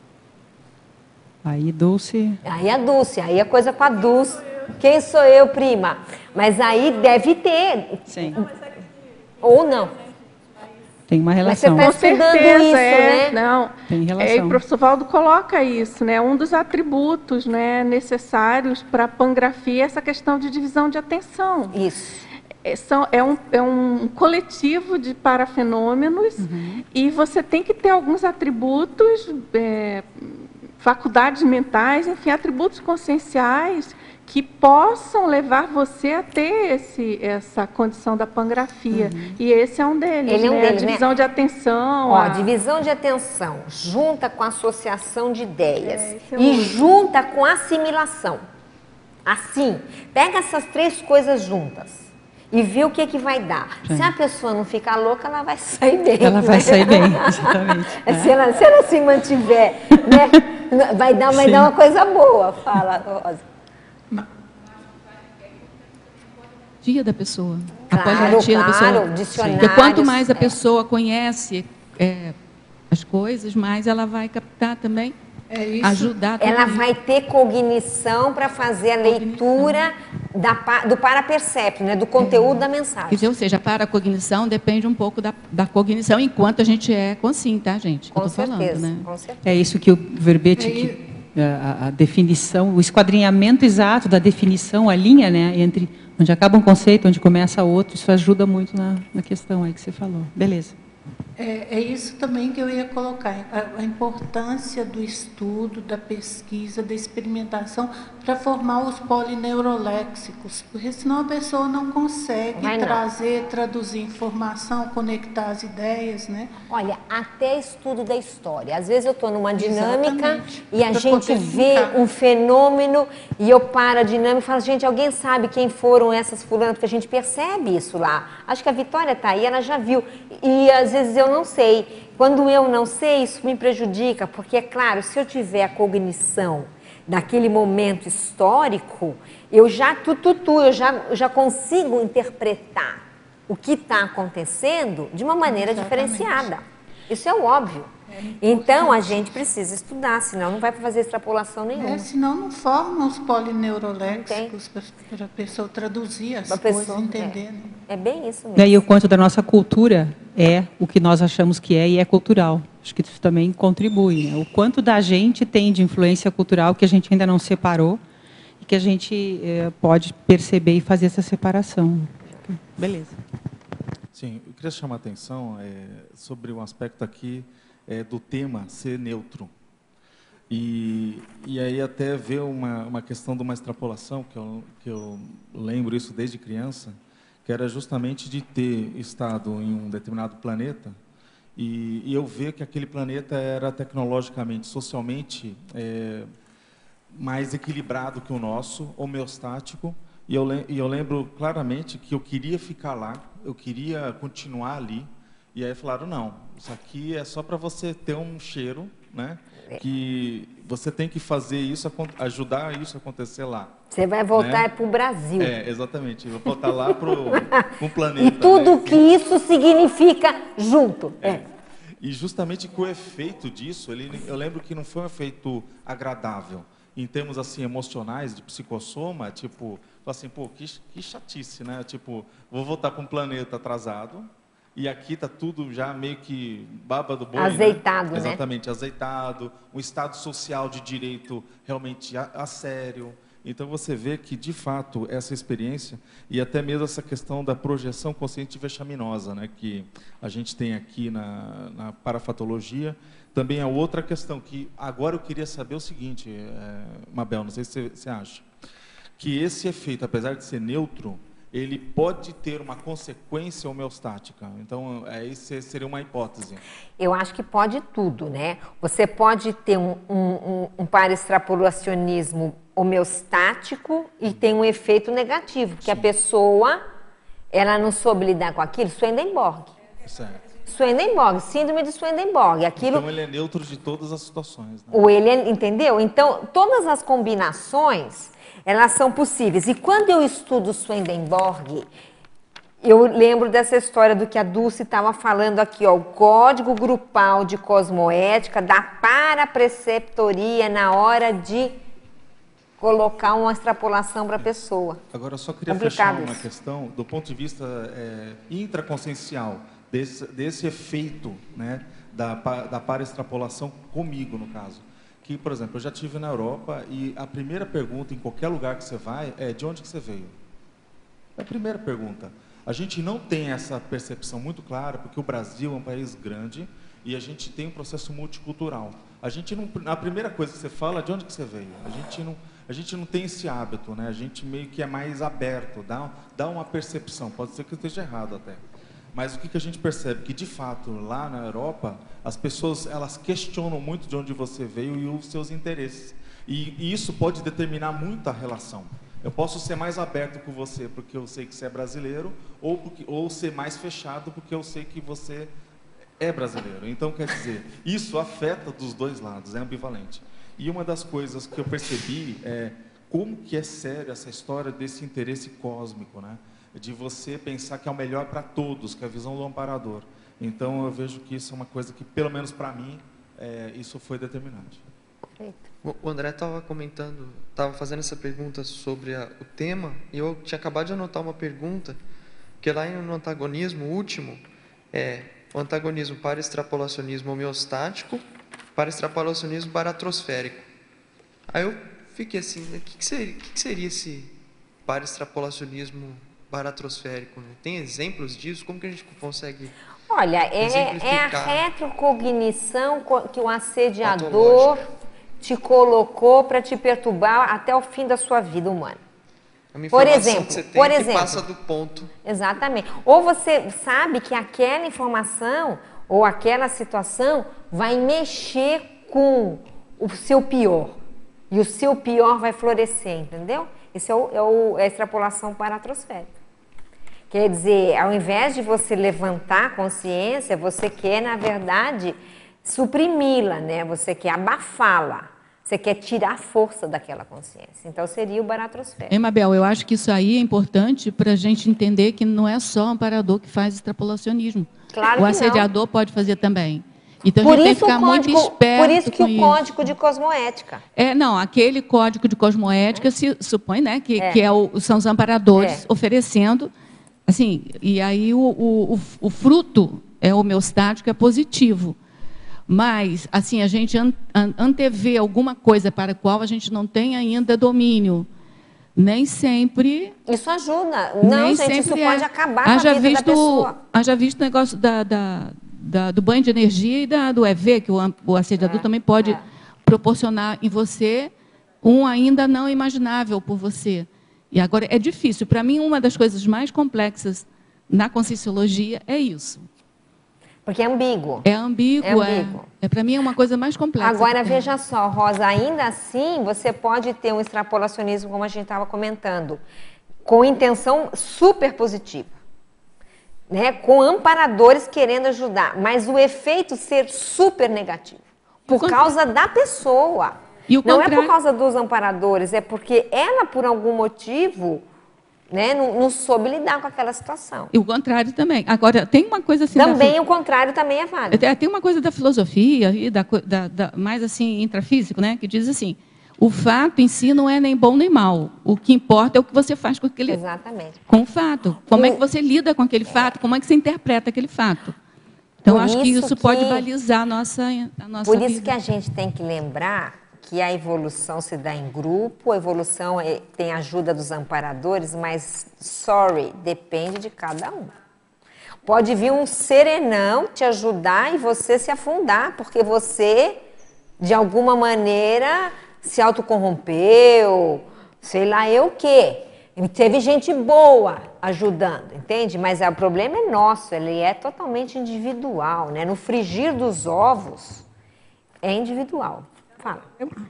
Aí, Dulce... Aí a Dulce, aí a coisa com a Dulce. Quem sou eu, prima? Mas aí deve ter. Sim. Ou não. Tem uma relação. Mas você está estudando isso, né? Não. Tem relação. O professor Valdo coloca isso, né? Um dos atributos, né, necessários para a pangrafia é essa questão de divisão de atenção. Isso. É um coletivo de parafenômenos e você tem que ter alguns atributos, faculdades mentais, enfim, atributos conscienciais que possam levar você a ter essa condição da pangrafia. E esse é um deles, Ele é um né? deles, A divisão né? de atenção. Ó, divisão de atenção, junta com associação de ideias esse é e junta com assimilação. Assim, pega essas três coisas juntas e vê o que vai dar. Sim. Se a pessoa não ficar louca, ela vai sair bem. Ela vai sair bem, exatamente. Se ela se mantiver, né, vai dar uma coisa boa. Fala, Rosa. Dia da pessoa. Claro, A polivatia da pessoa. dicionários. Porque quanto mais a pessoa conhece as coisas, mais ela vai captar também, ajudar também. Ela vai ter cognição para fazer a leitura do parapercepto, né, do conteúdo da mensagem. Quer dizer, ou seja, a paracognição depende um pouco da cognição enquanto a gente é consciente, tá, gente? Com certeza, falando, né? com certeza. É isso que o verbete, a definição, o esquadrinhamento exato da definição, a linha, né, entre onde acaba um conceito, onde começa outro, isso ajuda muito na questão aí que você falou. Beleza. É isso também que eu ia colocar, a importância do estudo, da pesquisa, da experimentação para formar os polineuroléxicos, porque senão a pessoa não consegue traduzir informação, conectar as ideias, né? Olha, até estudo da história. Às vezes eu estou numa dinâmica Exatamente. e a Pra gente poder vê brincar. um fenômeno e eu paro a dinâmica e falo, gente, alguém sabe quem foram essas fulanas? Porque a gente percebe isso lá. Acho que a Vitória está aí, ela já viu. E às vezes eu não sei. Quando eu não sei, isso me prejudica, porque, é claro, se eu tiver a cognição daquele momento histórico, eu já eu já consigo interpretar o que está acontecendo de uma maneira diferenciada. Isso é o óbvio. Então, a gente precisa estudar, senão não vai fazer extrapolação nenhuma. Senão não formam os polineuroléxicos para a pessoa traduzir as coisas, entender. Né? É bem isso mesmo. E aí o quanto da nossa cultura é o que nós achamos que é e é cultural. Acho que isso também contribui. Né? O quanto da gente tem de influência cultural que a gente ainda não separou e que a gente pode perceber e fazer essa separação. Beleza. Sim, eu queria chamar a atenção sobre um aspecto aqui do tema ser neutro. E aí até ver uma questão de uma extrapolação, que eu lembro isso desde criança, que era justamente de ter estado em um determinado planeta e eu ver que aquele planeta era tecnologicamente, socialmente mais equilibrado que o nosso, homeostático, e eu lembro claramente que eu queria ficar lá, eu queria continuar ali, e aí falaram, não, isso aqui é só para você ter um cheiro, né? Que você tem que fazer isso, ajudar isso a acontecer lá. Você vai voltar né? para o Brasil. Exatamente, eu vou voltar lá para o planeta. E tudo né? que isso significa junto. E justamente com o efeito disso, eu lembro que não foi um efeito agradável, em termos assim emocionais, de psicossoma, tipo, assim, pô, que chatice, né? Tipo, vou voltar para um planeta atrasado, E aqui está tudo já meio que baba do boi. Azeitado, né? Exatamente, azeitado. Um Estado social de direito realmente a sério. Então, você vê que, de fato, essa experiência, e até mesmo essa questão da projeção consciente vexaminosa, né, que a gente tem aqui na parafatologia, também é outra questão, que agora eu queria saber o seguinte, Mabel, não sei se você acha, que esse efeito, apesar de ser neutro, ele pode ter uma consequência homeostática. Então, isso seria uma hipótese. Eu acho que pode tudo, né? Você pode ter um paraextrapolacionismo homeostático e tem um efeito negativo, porque a pessoa, ela não soube lidar com aquilo. Swedenborg. Certo. Swedenborg, síndrome de Swedenborg. Aquilo, então, ele é neutro de todas as situações. Né? Ou ele entendeu? Então, todas as combinações, elas são possíveis. E quando eu estudo Swedenborg, eu lembro dessa história do que a Dulce estava falando aqui, ó, o código grupal de cosmoética da parapreceptoria na hora de colocar uma extrapolação para a pessoa. Agora, eu só queria fechar uma questão do ponto de vista intraconsciencial, desse efeito, né, da paraextrapolação comigo, no caso. Que, por exemplo, eu já estive na Europa e a primeira pergunta em qualquer lugar que você vai é: de onde que você veio? É a primeira pergunta. A gente não tem essa percepção muito clara, porque o Brasil é um país grande e a gente tem um processo multicultural. A gente não, a primeira coisa que você fala, de onde que você veio? A gente não tem esse hábito, né? A gente meio que é mais aberto, dá uma percepção, pode ser que eu esteja errado até. Mas o que a gente percebe? Que, de fato, lá na Europa, as pessoas elas questionam muito de onde você veio e os seus interesses. E isso pode determinar muito a relação. Eu posso ser mais aberto com você porque eu sei que você é brasileiro, ou ser mais fechado porque eu sei que você é brasileiro. Então, quer dizer, isso afeta dos dois lados, é ambivalente. E uma das coisas que eu percebi é como que é sério essa história desse interesse cósmico, né? De você pensar que é o melhor para todos, que é a visão do amparador. Então, eu vejo que isso é uma coisa que, pelo menos para mim, isso foi determinante. O André estava comentando, estava fazendo essa pergunta sobre o tema, e eu tinha acabado de anotar uma pergunta, que lá no antagonismo último, o antagonismo para extrapolacionismo homeostático, para extrapolacionismo baratrosférico. Aí eu fiquei assim, o que seria esse para extrapolacionismo baratrosférico? Né? Tem exemplos disso? Como que a gente consegue... Olha, é a retrocognição que o assediador te colocou para te perturbar até o fim da sua vida humana. Por exemplo, que você tem que passa do ponto. Exatamente. Ou você sabe que aquela informação ou aquela situação vai mexer com o seu pior. E o seu pior vai florescer, entendeu? Isso é a extrapolação paratrosférica. Quer dizer, ao invés de você levantar a consciência, você quer, na verdade, suprimi-la, né? Você quer abafá-la. Você quer tirar a força daquela consciência. Então, seria o baratrosférico. Mabel, eu acho que isso aí é importante para a gente entender que não é só o amparador que faz extrapolacionismo. Claro o que assediador pode fazer também. Então, por a gente tem que ficar muito esperto. Por isso que o código de cosmoética. Não, aquele código de cosmoética se supõe, né, que são os amparadores oferecendo. Assim, e aí o fruto homeostático é positivo. Mas, assim, a gente antevê alguma coisa para a qual a gente não tem ainda domínio. Nem sempre... Isso ajuda. Não, gente, isso pode acabar com a vida da pessoa. Haja visto o negócio do banho de energia e do EV, que o assediador também pode proporcionar em você um ainda não imaginável por você. E agora, é difícil. Para mim, uma das coisas mais complexas na Conscienciologia é isso. Porque é ambíguo. É ambíguo. Para mim, é uma coisa mais complexa. Agora, veja só, Rosa, ainda assim, você pode ter um extrapolacionismo, como a gente estava comentando, com intenção super positiva, né? Com amparadores querendo ajudar, mas o efeito ser super negativo, por causa da pessoa. Não é por causa dos amparadores, é porque ela, por algum motivo... Né, não soube lidar com aquela situação. E o contrário também. Agora, tem uma coisa assim... Também o contrário também é válido. Tem uma coisa da filosofia, e mais assim, intrafísico, né, que diz assim, O fato em si não é nem bom nem mal. O que importa é o que você faz com aquele Exatamente. com o fato. Como é que você lida com aquele fato? Como é que você interpreta aquele fato? Então, acho que isso pode balizar a nossa Por vida. isso que a gente tem que lembrar que a evolução se dá em grupo, a evolução tem ajuda dos amparadores, mas, depende de cada um. Pode vir um serenão te ajudar e você se afundar, porque você, de alguma maneira, se autocorrompeu, sei lá eu o quê. E teve gente boa ajudando, entende? Mas o problema é nosso, ele é totalmente individual, né? No frigir dos ovos, é individual. Fala.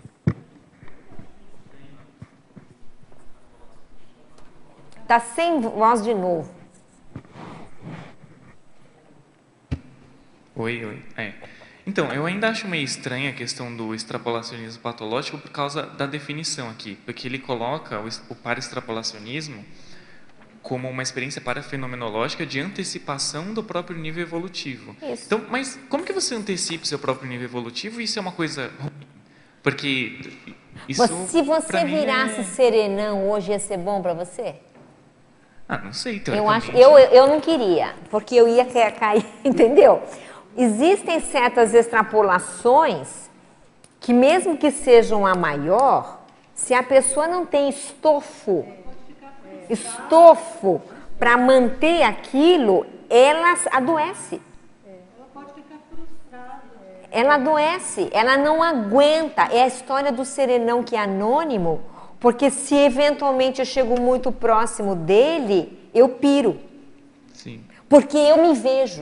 Tá sem voz de novo. Oi. Então, eu ainda acho meio estranha a questão do extrapolacionismo patológico por causa da definição aqui, porque ele coloca o paraextrapolacionismo como uma experiência parafenomenológica de antecipação do próprio nível evolutivo. Isso. Então, mas como que você antecipa o seu próprio nível evolutivo e isso é uma coisa ruim? Porque isso, se você virasse serenão hoje, ia ser bom para você? Não sei, Eu não queria, porque eu ia cair, entendeu? Existem certas extrapolações que, mesmo que sejam a maior, se a pessoa não tem estofo para manter aquilo, ela adoece. Ela pode ficar frustrada. Ela adoece, ela não aguenta. É a história do serenão que é anônimo, porque se eventualmente eu chego muito próximo dele, eu piro. Sim. Porque eu me vejo.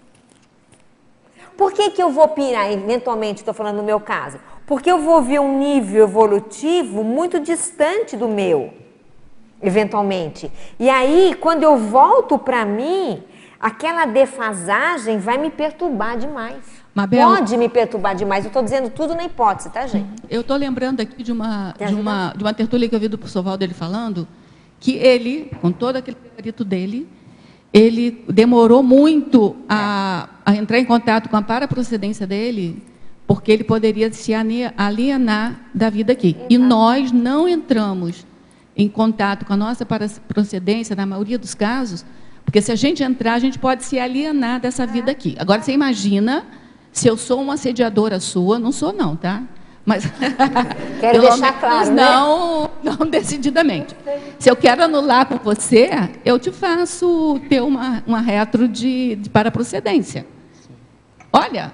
Por que eu vou pirar, eventualmente, estou falando no meu caso? Porque eu vou ver um nível evolutivo muito distante do meu, eventualmente. E aí, quando eu volto para mim, aquela defasagem vai me perturbar demais. Mabel, pode me perturbar demais. Eu estou dizendo tudo na hipótese, tá, gente? Eu estou lembrando aqui de uma tertúlia que eu vi do professor Valdo ele falando, que ele, com todo aquele gabarito dele, ele demorou muito a entrar em contato com a paraprocedência dele, porque ele poderia se alienar da vida aqui. E nós não entramos em contato com a nossa paraprocedência, na maioria dos casos, porque se a gente entrar, a gente pode se alienar dessa vida aqui. Agora, você imagina se eu sou uma assediadora sua, não sou não, tá? Mas quero deixar claro, não decididamente. Se eu quero anular com você, eu te faço ter uma retro de paraprocedência. Olha,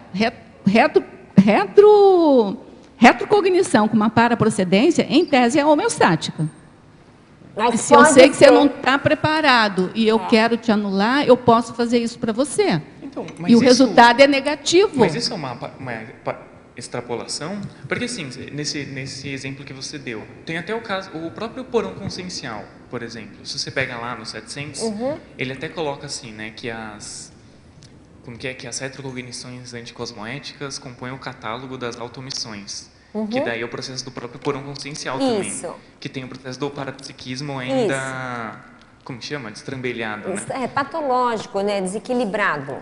retrocognição com uma paraprocedência, em tese, é homeostática. Mas se eu sei que você não está preparado e eu quero te anular, eu posso fazer isso para você. Então, e o resultado é negativo. Mas isso é uma extrapolação? Porque, assim, nesse exemplo que você deu, tem até o próprio porão consciencial, por exemplo. Se você pega lá no 700, ele até coloca assim, né, que as retrocognições anticosmoéticas compõem o catálogo das automissões. Que daí é o processo do próprio porão consciencial também. Que tem o processo do parapsiquismo ainda, como chama? Destrambelhado, né? É patológico, né? Desequilibrado.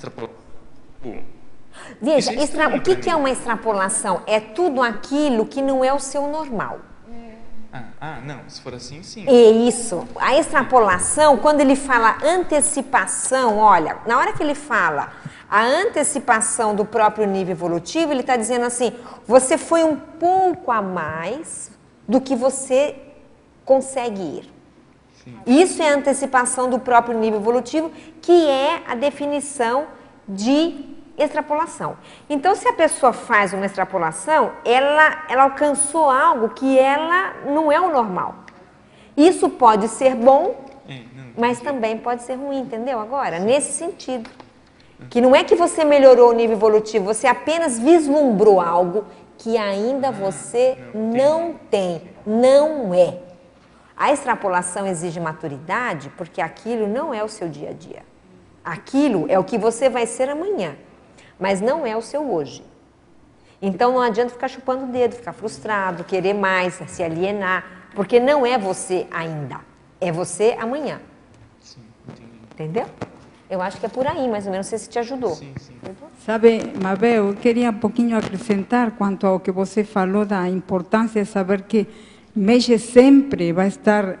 Veja, o que é uma extrapolação? É tudo aquilo que não é o seu normal. Não, se for assim, sim. É isso. A extrapolação, quando ele fala antecipação, olha, na hora que ele fala a antecipação do próprio nível evolutivo, ele está dizendo assim, você foi um pouco a mais do que você consegue ir. Sim. Isso é a antecipação do próprio nível evolutivo, que é a definição de extrapolação. Então, se a pessoa faz uma extrapolação, ela alcançou algo que ela não é o normal. Isso pode ser bom, mas também pode ser ruim, entendeu? Agora, nesse sentido. Que não é que você melhorou o nível evolutivo, você apenas vislumbrou algo que ainda você não tem, não é. A extrapolação exige maturidade, porque aquilo não é o seu dia a dia. Aquilo é o que você vai ser amanhã, mas não é o seu hoje. Então não adianta ficar chupando o dedo, ficar frustrado, querer mais, se alienar, porque não é você ainda, é você amanhã. Sim, entendi. Entendeu? Eu acho que é por aí, mais ou menos, não sei se te ajudou. Sim, sim. Sabe, Mabel, eu queria um pouquinho acrescentar quanto ao que você falou da importância de saber que mexe sempre vai estar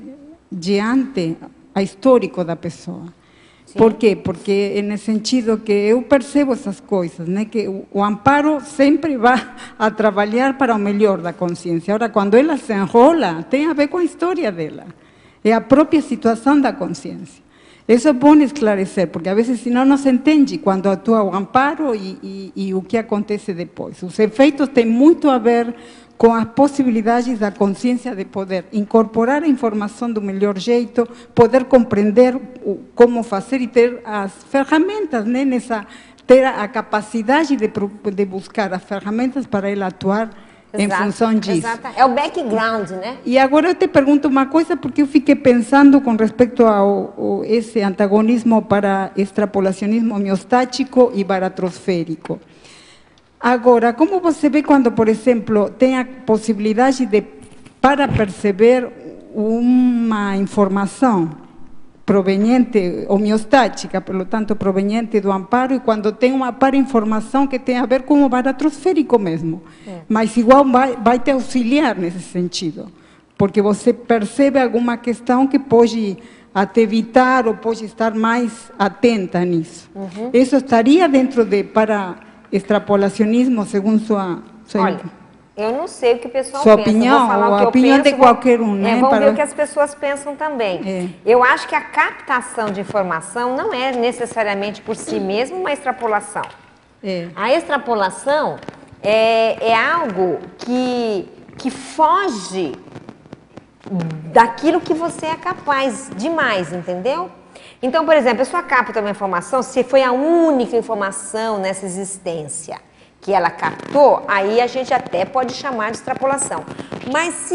diante a histórico da pessoa. Sim. Por quê? Porque é no sentido que eu percebo essas coisas, né? Que o amparo sempre vai a trabalhar para o melhor da consciência. Agora, quando ela se enrola, tem a ver com a história dela. É a própria situação da consciência. Isso é bom esclarecer, porque às vezes senão não se entende quando atua o amparo e o que acontece depois. Os efeitos têm muito a ver com as possibilidades da consciência de poder incorporar a informação do melhor jeito, poder compreender como fazer e ter as ferramentas, né, ter a capacidade de buscar as ferramentas para ela atuar em função disso. Exato. É o background, né? E agora eu te pergunto uma coisa, porque eu fiquei pensando com respeito a esse antagonismo para extrapolacionismo homeostático e baratrosférico. Agora, como você vê quando, por exemplo, tem a possibilidade para perceber uma informação proveniente, homeostática, pelo tanto, proveniente do amparo, e quando tem uma para-informação que tem a ver com o baratrosférico mesmo. Mas igual vai te auxiliar nesse sentido, porque você percebe alguma questão que pode até evitar ou pode estar mais atenta nisso. Isso estaria dentro de para-extrapolacionismo, segundo sua Olha, eu não sei o que o pessoal sua pensa. opinião, vou falar ou o que a opinião eu penso, de qualquer um, né? Vamos ver o que as pessoas pensam também. Eu acho que a captação de informação não é necessariamente por si mesmo uma extrapolação. A extrapolação é algo que foge daquilo que você é capaz demais, entendeu? Então, por exemplo, a pessoa capta uma informação, se foi a única informação nessa existência que ela captou, aí a gente até pode chamar de extrapolação. Mas se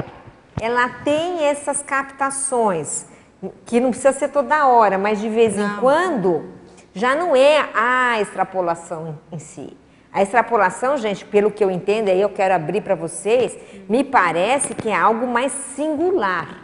ela tem essas captações, que não precisa ser toda hora, mas de vez em quando, já não é a extrapolação em si. A extrapolação, gente, pelo que eu entendo, aí eu quero abrir para vocês, me parece que é algo mais singular.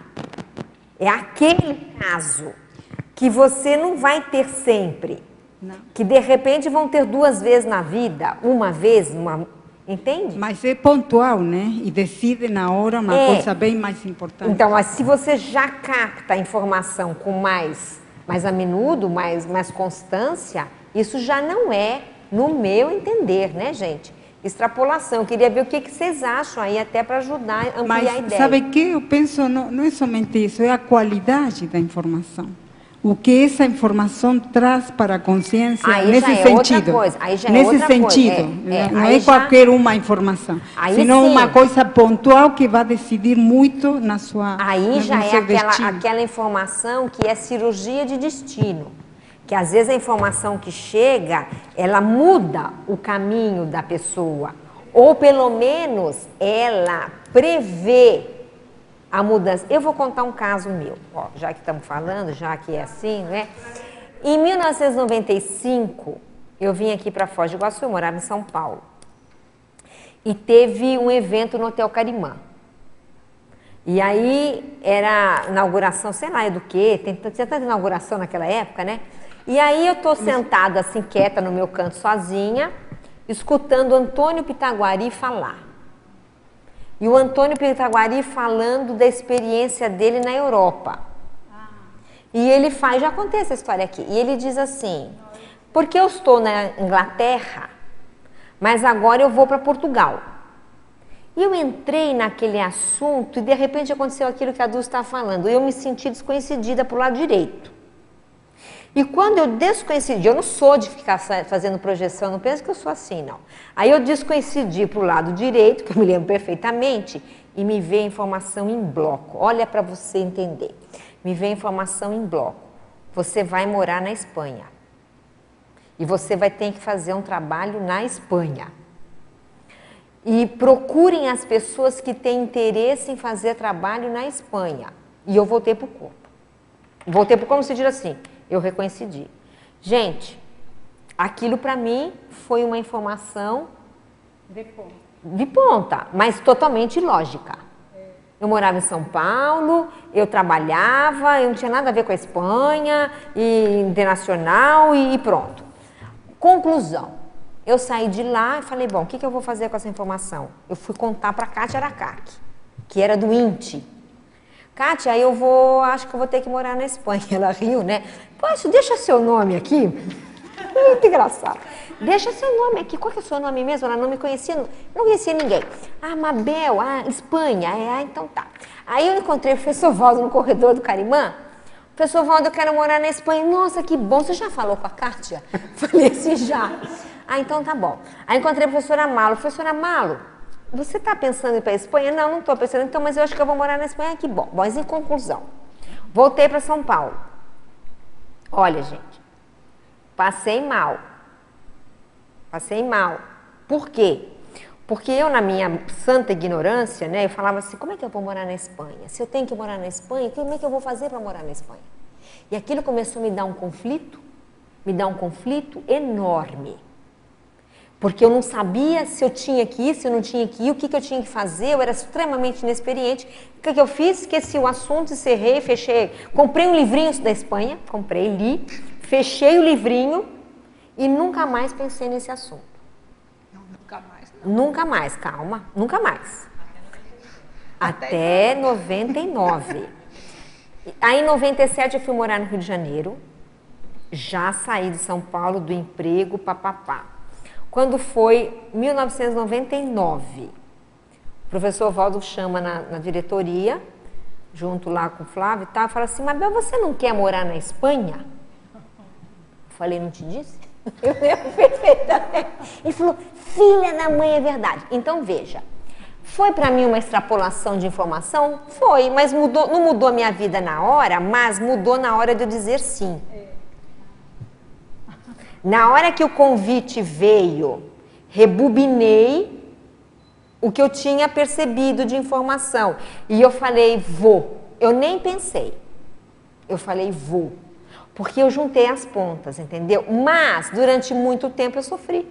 É aquele caso que você não vai ter sempre. Não. Que de repente vão ter 2 vezes na vida, uma vez, entende? Mas é pontual, né? E decide na hora uma coisa bem mais importante. Então, mas se você já capta a informação com mais a menudo, mais constância, isso já não é, no meu entender, né, gente? Extrapolação. Eu queria ver o que vocês acham aí, até para ajudar a ampliar a ideia. Sabe o que? Eu penso, não é somente isso, é a qualidade da informação. O que essa informação traz para a consciência nesse sentido. Nesse sentido. Não é qualquer uma informação, senão uma coisa pontual que vai decidir muito na sua Aí já é aquela informação que é cirurgia de destino. Que às vezes a informação que chega, ela muda o caminho da pessoa. Ou pelo menos ela prevê a mudança. Eu vou contar um caso meu, já que estamos falando, já que é assim, né? Em 1995, eu vim aqui para Foz do Iguaçu, eu morava em São Paulo. E teve um evento no Hotel Carimã. E aí era inauguração, sei lá, do quê, tinha tanta inauguração naquela época, né? E aí eu estou sentada assim, quieta no meu canto sozinha, escutando Antônio Pitaguari falar. E o Antônio Pitaguari falando da experiência dele na Europa. E ele faz, já contei essa história aqui, e ele diz assim, porque eu estou na Inglaterra, mas agora eu vou para Portugal. E eu entrei naquele assunto e de repente aconteceu aquilo que a Dulce está falando. Eu me senti desconhecida para o lado direito. E quando eu descoincidi, eu não sou de ficar fazendo projeção, não penso que eu sou assim, não. Aí eu descoincidi para o lado direito, que eu me lembro perfeitamente, e me veio a informação em bloco. Olha para você entender. Me veio a informação em bloco. Você vai morar na Espanha. E você vai ter que fazer um trabalho na Espanha. E procurem as pessoas que têm interesse em fazer trabalho na Espanha. E eu voltei para o corpo. Voltei para o como se diz assim. Eu recoincidi. Gente, aquilo para mim foi uma informação de ponta, mas totalmente lógica. Eu morava em São Paulo, eu trabalhava, eu não tinha nada a ver com a Espanha, e internacional e pronto. Conclusão, eu saí de lá e falei, bom, o que eu vou fazer com essa informação? Eu fui contar para a Kátia Aracaque, que era do INTE. Kátia, acho que eu vou ter que morar na Espanha. Ela riu, né? Poxa, deixa seu nome aqui. Muito engraçado. Deixa seu nome aqui. Qual que é o seu nome mesmo? Ela não me conhecia, não conhecia ninguém. Ah, Mabel, Espanha. Então tá. Aí eu encontrei o professor Valdo no corredor do Carimã. Professor Valdo, eu quero morar na Espanha. Nossa, que bom. Você já falou com a Kátia? Falei assim, já. Então tá bom. Aí encontrei a professora Malo. Professora Malo, você está pensando em ir para a Espanha? Não, não estou pensando. Então, mas eu acho que eu vou morar na Espanha. Que bom. Mas em conclusão, voltei para São Paulo. Olha, gente, passei mal. Passei mal. Por quê? Porque eu, na minha santa ignorância, né, eu falava assim, como é que eu vou morar na Espanha? Se eu tenho que morar na Espanha, como é que eu vou fazer para morar na Espanha? E aquilo começou a me dar um conflito enorme. Porque eu não sabia se eu tinha que ir, se eu não tinha que ir, o que eu tinha que fazer, eu era extremamente inexperiente. O que eu fiz? Esqueci o assunto, encerrei, fechei. Comprei um livrinho da Espanha, li, fechei o livrinho e nunca mais pensei nesse assunto. Nunca mais? Não. Nunca mais, calma, nunca mais. Até 99. Aí em 97 eu fui morar no Rio de Janeiro, já saí de São Paulo do emprego, papapá. Quando foi 1999, o professor Valdo chama na diretoria, junto lá com o Flávio e tal, e fala assim, Mabel, você não quer morar na Espanha? Eu falei, não te disse? Eu lembro perfeitamente. Ele falou, filha da mãe, é verdade. Então, veja, foi para mim uma extrapolação de informação? Foi, mas não mudou a minha vida na hora, mas mudou na hora de eu dizer sim. Na hora que o convite veio, rebobinei o que eu tinha percebido de informação. E eu falei, vou. Eu nem pensei. Eu falei, vou. Porque eu juntei as pontas, entendeu? Mas, durante muito tempo, eu sofri.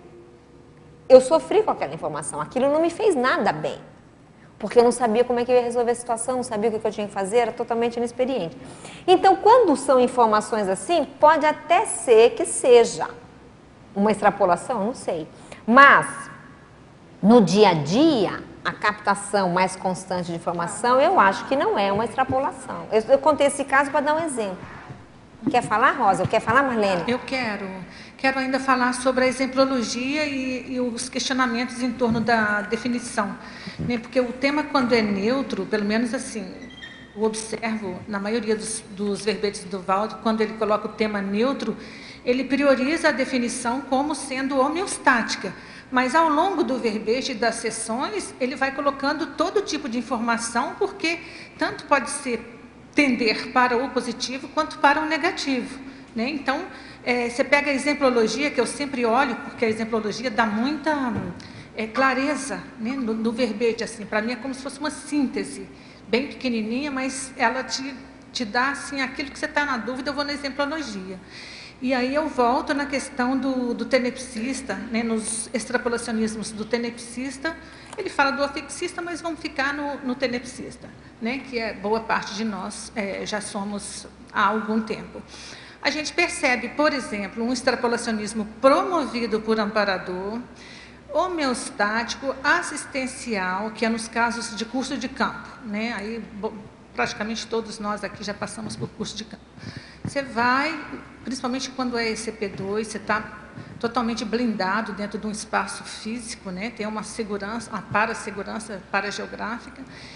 Eu sofri com aquela informação. Aquilo não me fez nada bem. Porque eu não sabia como é que eu ia resolver a situação, não sabia o que eu tinha que fazer, era totalmente inexperiente. Então, quando são informações assim, pode até ser que seja uma extrapolação, não sei. Mas, no dia a dia, a captação mais constante de informação, eu acho que não é uma extrapolação. Eu contei esse caso para dar um exemplo. Quer falar, Rosa? Quer falar, Marlene? Eu quero. Quero ainda falar sobre a exemplologia e os questionamentos em torno da definição. Né? Porque o tema, quando é neutro, pelo menos assim, eu observo na maioria dos verbetes do Valdo, quando ele coloca o tema neutro, ele prioriza a definição como sendo homeostática. Mas, ao longo do verbete e das sessões, ele vai colocando todo tipo de informação, porque tanto pode ser tender para o positivo quanto para o negativo. Né? Então, você pega a exemplologia, que eu sempre olho, porque a exemplologia dá muita clareza, né? no verbete. Assim, para mim é como se fosse uma síntese, bem pequenininha, mas ela te dá assim, aquilo que você está na dúvida, eu vou na exemplologia. E aí eu volto na questão do tenepsista, né, nos extrapolacionismos do tenepsista. Ele fala do afixista, mas vamos ficar no tenepsista, né, que é boa parte de nós já somos há algum tempo. A gente percebe, por exemplo, um extrapolacionismo promovido por amparador, homeostático, assistencial, que é nos casos de curso de campo. Né, aí, praticamente todos nós aqui já passamos por curso de campo. Você vai, principalmente quando é ECP2, você está totalmente blindado dentro de um espaço físico, né? Tem uma segurança, uma parasegurança parageográfica,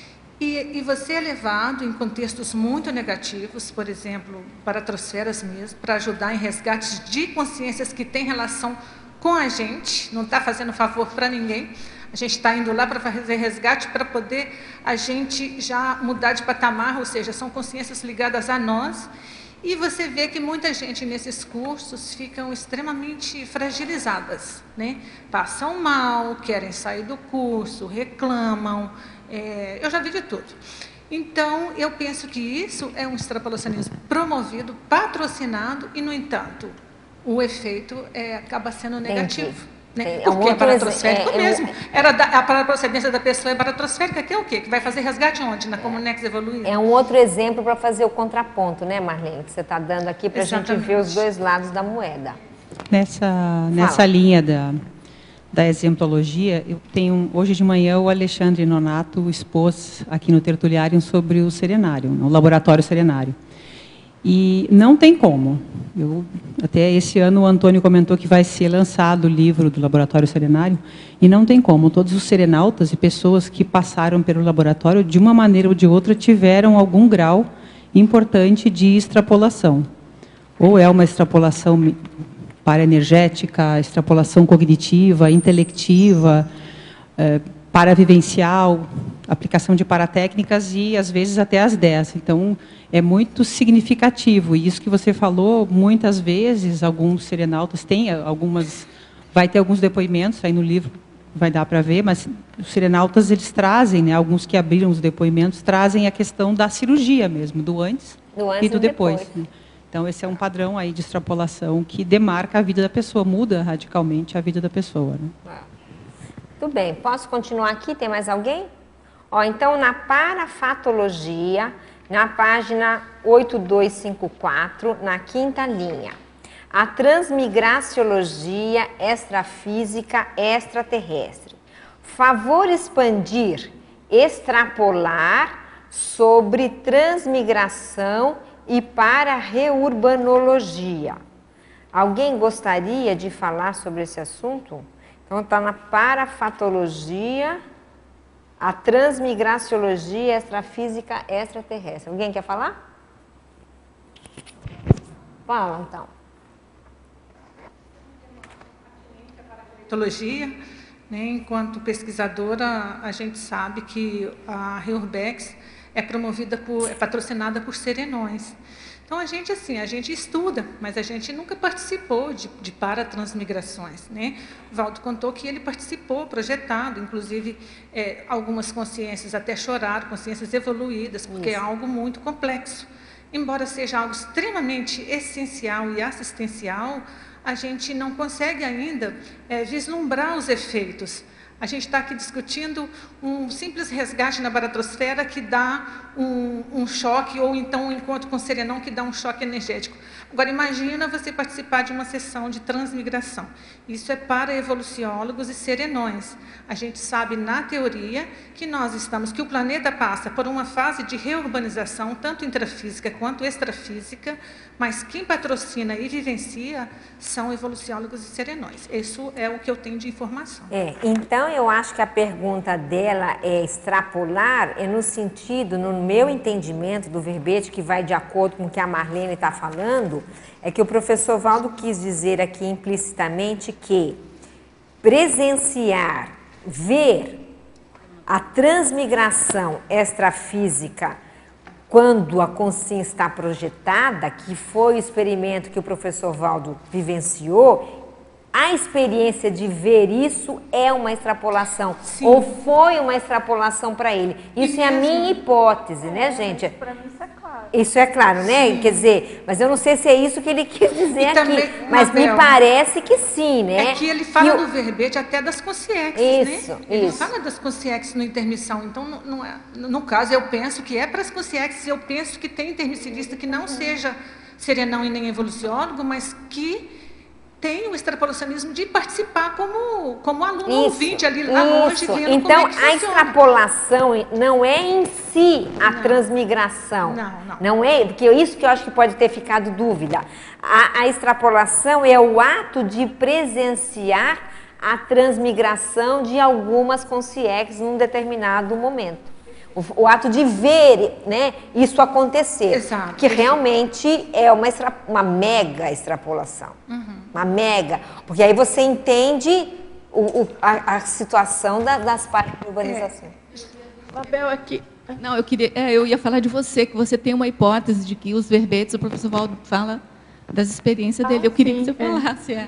e você é levado em contextos muito negativos, por exemplo, para trosferas mesmo, para ajudar em resgates de consciências que têm relação com a gente, não está fazendo favor para ninguém. A gente está indo lá para fazer resgate para poder a gente já mudar de patamar, ou seja, são consciências ligadas a nós. E você vê que muita gente nesses cursos ficam extremamente fragilizadas, né? Passam mal, querem sair do curso, reclamam, eu já vi de tudo. Então, eu penso que isso é um extrapolacionismo promovido, patrocinado, e, no entanto, o efeito acaba sendo negativo. Né? Porque é baratrosférico mesmo. A paraprocedência da pessoa é baratrosférica, que é o quê? Que vai fazer resgate onde? Na Comunex evoluída? É um outro exemplo para fazer o contraponto, né, Marlene? Que você está dando aqui para a gente ver os dois lados da moeda. Nessa linha da exemplologia, eu tenho, hoje de manhã, o Alexandre Nonato expôs aqui no Tertuliário sobre o serenário, o laboratório serenário. E não tem como. Até esse ano o Antônio comentou que vai ser lançado o livro do Laboratório Serenário, e não tem como. Todos os serenautas e pessoas que passaram pelo laboratório, de uma maneira ou de outra, tiveram algum grau importante de extrapolação. Ou é uma extrapolação paraenergética, extrapolação cognitiva, intelectiva, paravivencial, aplicação de paratécnicas e, às vezes, até as 10. Então, é muito significativo. E isso que você falou, muitas vezes, alguns serenautas têm vai ter alguns depoimentos, aí no livro vai dar para ver, mas os serenautas, eles trazem, né, alguns que abriram os depoimentos, trazem a questão da cirurgia mesmo, do antes e do depois. Né? Então, esse é um padrão aí de extrapolação que demarca a vida da pessoa, muda radicalmente a vida da pessoa. Né? Tudo bem, posso continuar aqui? Tem mais alguém? Então, na parafatologia, na página 8254, na 5ª linha, a transmigraciologia extrafísica extraterrestre. Favor expandir, extrapolar sobre transmigração e para-reurbanologia. Alguém gostaria de falar sobre esse assunto? Então, está na parafatologia, a transmigraciologia extrafísica extraterrestre. Alguém quer falar? Fala, então. Né, enquanto pesquisadora, a gente sabe que a Reurbex é patrocinada por serenões. Então, a gente estuda, mas a gente nunca participou de paratransmigrações, né? O Valdo contou que ele participou, projetado, inclusive algumas consciências até choraram, consciências evoluídas, porque é algo muito complexo. Embora seja algo extremamente essencial e assistencial, a gente não consegue ainda vislumbrar os efeitos. A gente está aqui discutindo um simples resgate na baratrosfera que dá um choque, ou então um encontro com o serenão que dá um choque energético. Agora, imagina você participar de uma sessão de transmigração. Isso é para evoluciólogos e serenões. A gente sabe, na teoria, que que o planeta passa por uma fase de reurbanização, tanto intrafísica quanto extrafísica, mas quem patrocina e vivencia são evoluciólogos e serenões. Isso é o que eu tenho de informação. Então, eu acho que a pergunta dela é extrapolar, no sentido, no meu entendimento do verbete, que vai de acordo com o que a Marlene está falando, é que o professor Valdo quis dizer aqui implicitamente que presenciar, ver a transmigração extrafísica quando a consciência está projetada, que foi o experimento que o professor Valdo vivenciou, a experiência de ver isso é uma extrapolação, ou foi uma extrapolação para ele. Isso é a minha hipótese, né, gente? Para mim isso é claro. Isso é claro, né? Sim. Quer dizer, mas eu não sei se é isso que ele quis dizer também, aqui, mas me parece que sim, né? É que ele fala no verbete até das consciências, né? Ele fala das consciências no intermissão. Então, no caso, eu penso que é para as consciências, eu penso que tem intermissivista que não seja serenão e nem evoluciólogo, mas que tem o extrapolacionismo de participar como aluno ouvinte ali lá longe, vendo então, como é que funciona. A extrapolação não é em si a transmigração. Não é, porque isso que eu acho que pode ter ficado dúvida. A extrapolação é o ato de presenciar a transmigração de algumas consciências num determinado momento. O ato de ver, né, isso acontecer. Exato. Que realmente é uma mega extrapolação. Uma mega. Porque aí você entende a situação das partes de urbanização. Abel, aqui. Não, eu ia falar de você, que você tem uma hipótese de que os verbetes, o professor Valdo fala das experiências dele. Eu queria que você falasse.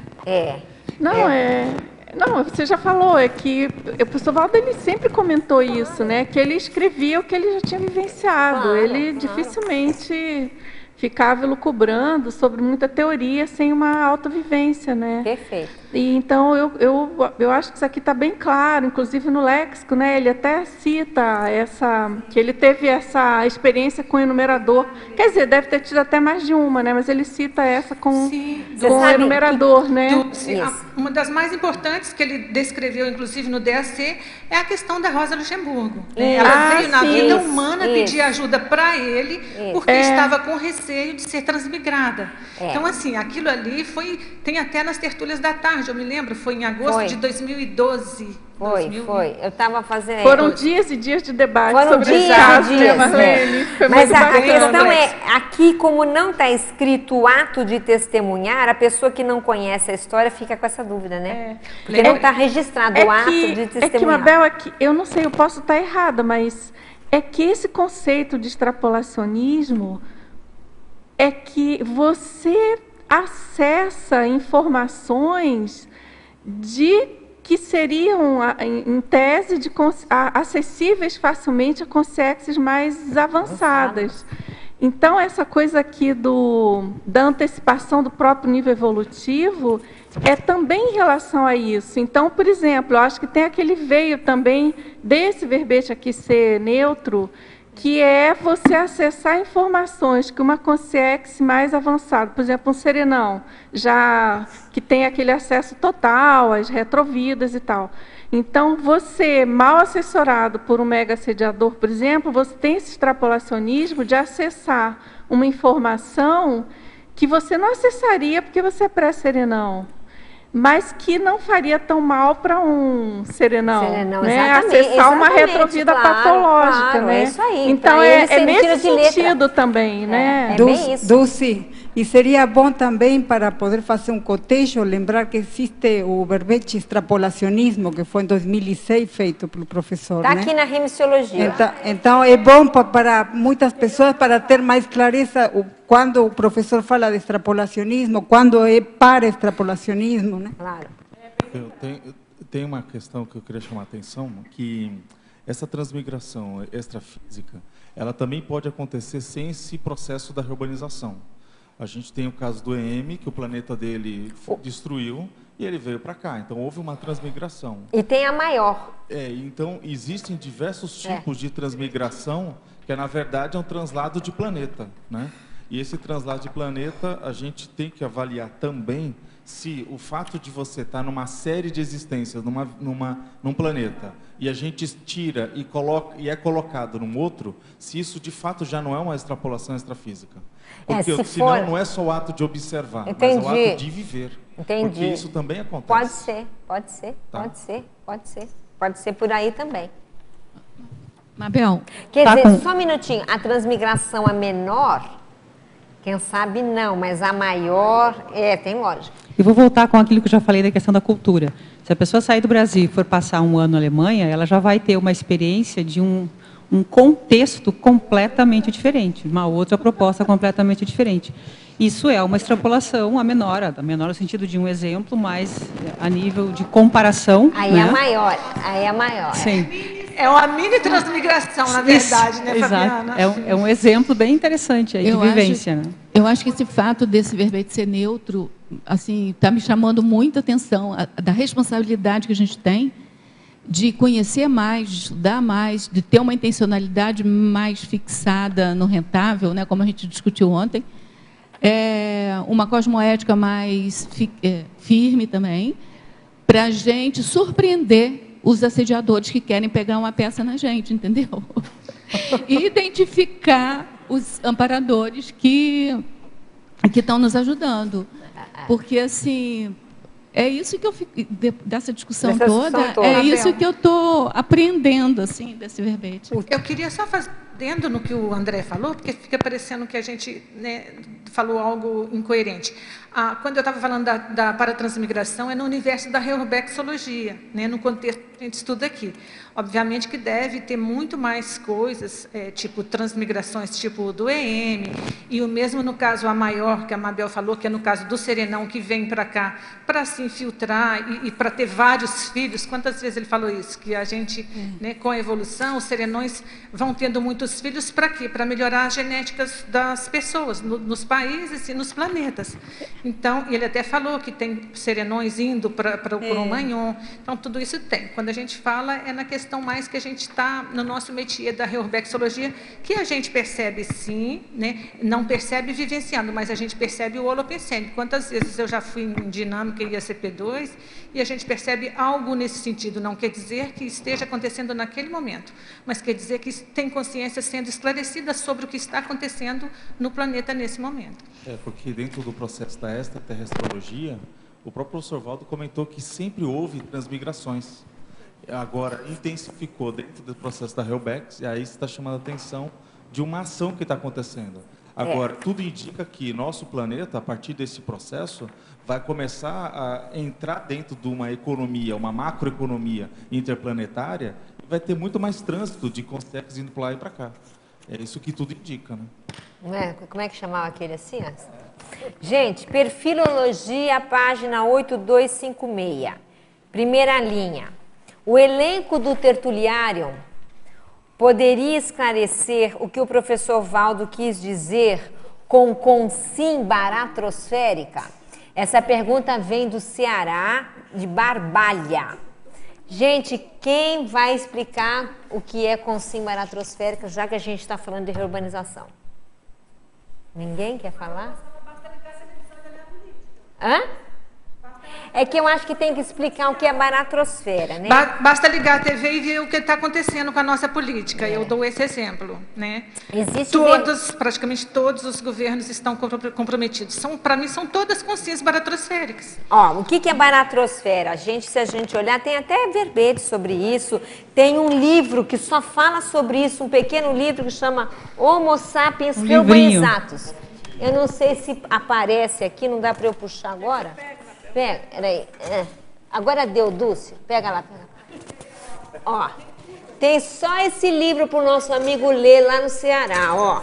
Não, você já falou, é que o professor Valdo, ele sempre comentou isso, né? Que ele escrevia o que ele já tinha vivenciado. Ele dificilmente ficava elucubrando sobre muita teoria sem uma autovivência, né? Perfeito. E, então, eu acho que isso aqui está bem claro, inclusive no léxico, né, ele até cita que ele teve essa experiência com o enumerador. Quer dizer, deve ter tido até mais de uma, né, mas ele cita essa com o enumerador. Né? Uma das mais importantes que ele descreveu, inclusive, no DAC, é a questão da Rosa Luxemburgo. Ela veio na vida humana pedir ajuda para ele, porque estava com receio de ser transmigrada. Então, assim, aquilo ali tem até nas tertúlias da tarde, eu me lembro, foi em agosto de 2012. Foi. Eu estava fazendo... Foram dias e dias de debate sobre esse caso, né, Marlene? Mas a questão é, aqui, como não está escrito o ato de testemunhar, a pessoa que não conhece a história fica com essa dúvida, né? Porque não está registrado o ato de testemunhar. É que, Mabel, eu não sei, eu posso estar errada, mas é que esse conceito de extrapolacionismo é que você acessa informações que seriam, em tese, acessíveis facilmente a consciências mais avançadas. Então, essa coisa aqui da antecipação do próprio nível evolutivo é também em relação a isso. Então, por exemplo, eu acho que tem aquele veio também desse verbete aqui ser neutro, que é você acessar informações que uma consciência mais avançada, por exemplo, um serenão, já que tem aquele acesso total às retrovidas e tal. Então, você, mal assessorado por um mega assediador, por exemplo, você tem esse extrapolacionismo de acessar uma informação que você não acessaria porque você é pré-serenão, mas que não faria tão mal para um serenão, né? Acessar uma retrovida patológica, né? É isso aí. Então, é nesse sentido também, né? Dulce, e seria bom também, para poder fazer um cotejo, lembrar que existe o verbete extrapolacionismo, que foi em 2006 feito pelo professor. Está aqui na Remisiologia. Então, é bom para muitas pessoas, para ter mais clareza quando o professor fala de extrapolacionismo, quando é para extrapolacionismo, né? Claro. Tem uma questão que eu queria chamar a atenção, que essa transmigração extrafísica, ela também pode acontecer sem esse processo da reurbanização. A gente tem o caso do EM, que o planeta dele destruiu e ele veio para cá. Então, houve uma transmigração. E tem a maior. Então, existem diversos tipos de transmigração, que na verdade é um translado de planeta, né? E esse translado de planeta, a gente tem que avaliar também se o fato de você estar numa série de existências, num planeta, e a gente tira e é colocado num outro, se isso de fato já não é uma extrapolação extrafísica. Porque senão não é só o ato de observar, mas é o ato de viver. Entendi. Porque isso também acontece. Pode ser por aí também. Mabel. Quer dizer, só um minutinho, a transmigração é menor? Quem sabe não, mas a maior, tem lógica. Eu vou voltar com aquilo que eu já falei da questão da cultura. Se a pessoa sair do Brasil e for passar um ano na Alemanha, ela já vai ter uma experiência de um contexto completamente diferente, uma outra proposta completamente diferente. Isso é uma extrapolação a menor no sentido de um exemplo, mas a nível de comparação. Aí é a maior. Sim. É uma mini transmigração, na verdade, né, Fabiana? É um exemplo bem interessante aí de vivência. Né? Eu acho que esse fato desse verbete ser neutro, assim, está me chamando muita atenção, da responsabilidade que a gente tem de conhecer mais, de estudar mais, de ter uma intencionalidade mais fixada no rentável, né, como a gente discutiu ontem, uma cosmoética mais firme também, para a gente surpreender os assediadores que querem pegar uma peça na gente, entendeu? E identificar os amparadores que estão nos ajudando. Porque, assim, é isso que eu fico, dessa discussão toda, é isso que eu estou aprendendo, assim, desse verbete. Eu queria só fazendo no que o André falou, porque fica parecendo que a gente, né, falou algo incoerente. Quando eu estava falando da paratransmigração, é no universo da reurbexologia, né, no contexto a gente estuda aqui. Obviamente que deve ter muito mais coisas, tipo transmigrações, tipo do EM, e o mesmo no caso a maior, que a Mabel falou, que é no caso do serenão, que vem para cá para se infiltrar e para ter vários filhos. Quantas vezes ele falou isso? Que a gente, né, com a evolução, os serenões vão tendo muitos filhos para quê? Para melhorar a genética das pessoas, nos países e nos planetas. Então, ele até falou que tem serenões indo para o Cro-Magnon. Então, tudo isso tem. Quando a gente fala, é na questão mais que a gente está no nosso métier da reurbexologia, que a gente percebe sim, né? Não percebe vivenciando, mas a gente percebe o holopensênico. Quantas vezes eu já fui em dinâmica IACP2 e a gente percebe algo nesse sentido. Não quer dizer que esteja acontecendo naquele momento, mas quer dizer que tem consciência sendo esclarecida sobre o que está acontecendo no planeta nesse momento. Porque dentro do processo da extraterrestrologia, o próprio professor Valdo comentou que sempre houve transmigrações. Agora, intensificou dentro do processo da Hellbex, e aí está chamando a atenção de uma ação que está acontecendo. Agora, tudo indica que nosso planeta, a partir desse processo, vai começar a entrar dentro de uma economia, uma macroeconomia interplanetária, e vai ter muito mais trânsito de consciências indo para lá e para cá. É isso que tudo indica, né? Não é? Como é que chamava aquele assim? Gente, Perfilologia, página 8256. Primeira linha. O elenco do Tertuliário poderia esclarecer o que o professor Valdo quis dizer com consim baratrosférica? Essa pergunta vem do Ceará, de Barbalha. Gente, quem vai explicar o que é consim baratrosférica, já que a gente está falando de reurbanização? Ninguém quer falar? Hã? É que eu acho que tem que explicar o que é baratrosfera, né? Basta ligar a TV e ver o que está acontecendo com a nossa política. Eu dou esse exemplo, né? Praticamente todos os governos estão comprometidos. Para mim, são todas consciências baratrosféricas. Ó, o que é baratrosfera? Se a gente olhar, tem até verbete sobre isso. Tem um livro que só fala sobre isso, um pequeno livro que chama Homo sapiens reurbanizatus. Eu não sei se aparece aqui, não dá para eu puxar agora. Pega, peraí. Agora deu, Dulce. Pega lá, pega lá. Ó, tem só esse livro para o nosso amigo ler lá no Ceará, ó.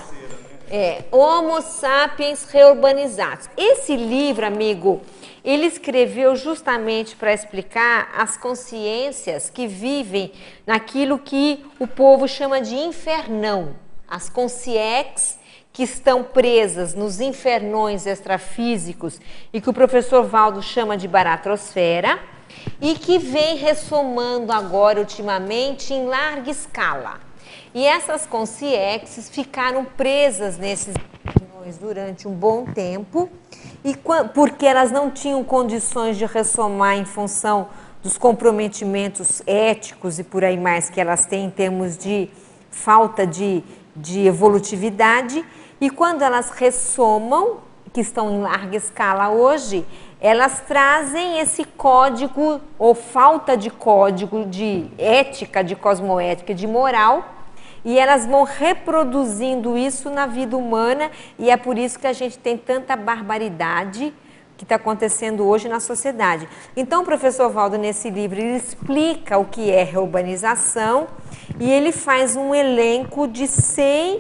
Homo sapiens reurbanizatus. Esse livro, amigo, ele escreveu justamente para explicar as consciências que vivem naquilo que o povo chama de infernão. As consciências que estão presas nos infernões extrafísicos e que o professor Valdo chama de baratrosfera e que vem ressomando agora, ultimamente, em larga escala. E essas consciências ficaram presas nesses infernões durante um bom tempo, porque elas não tinham condições de ressomar em função dos comprometimentos éticos e por aí mais que elas têm em termos de falta de evolutividade. E quando elas ressomam, que estão em larga escala hoje, elas trazem esse código, ou falta de código de ética, de cosmoética, de moral, e elas vão reproduzindo isso na vida humana, e é por isso que a gente tem tanta barbaridade que está acontecendo hoje na sociedade. Então, o professor Valdo, nesse livro, ele explica o que é reurbanização, e ele faz um elenco de 100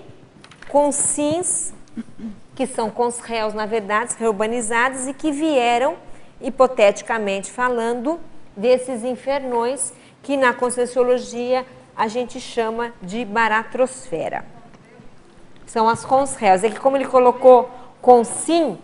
consins, que são consréus, na verdade, reurbanizados e que vieram, hipoteticamente falando, desses infernões que na conscienciologia a gente chama de baratrosfera. São as consréus. É que como ele colocou consim,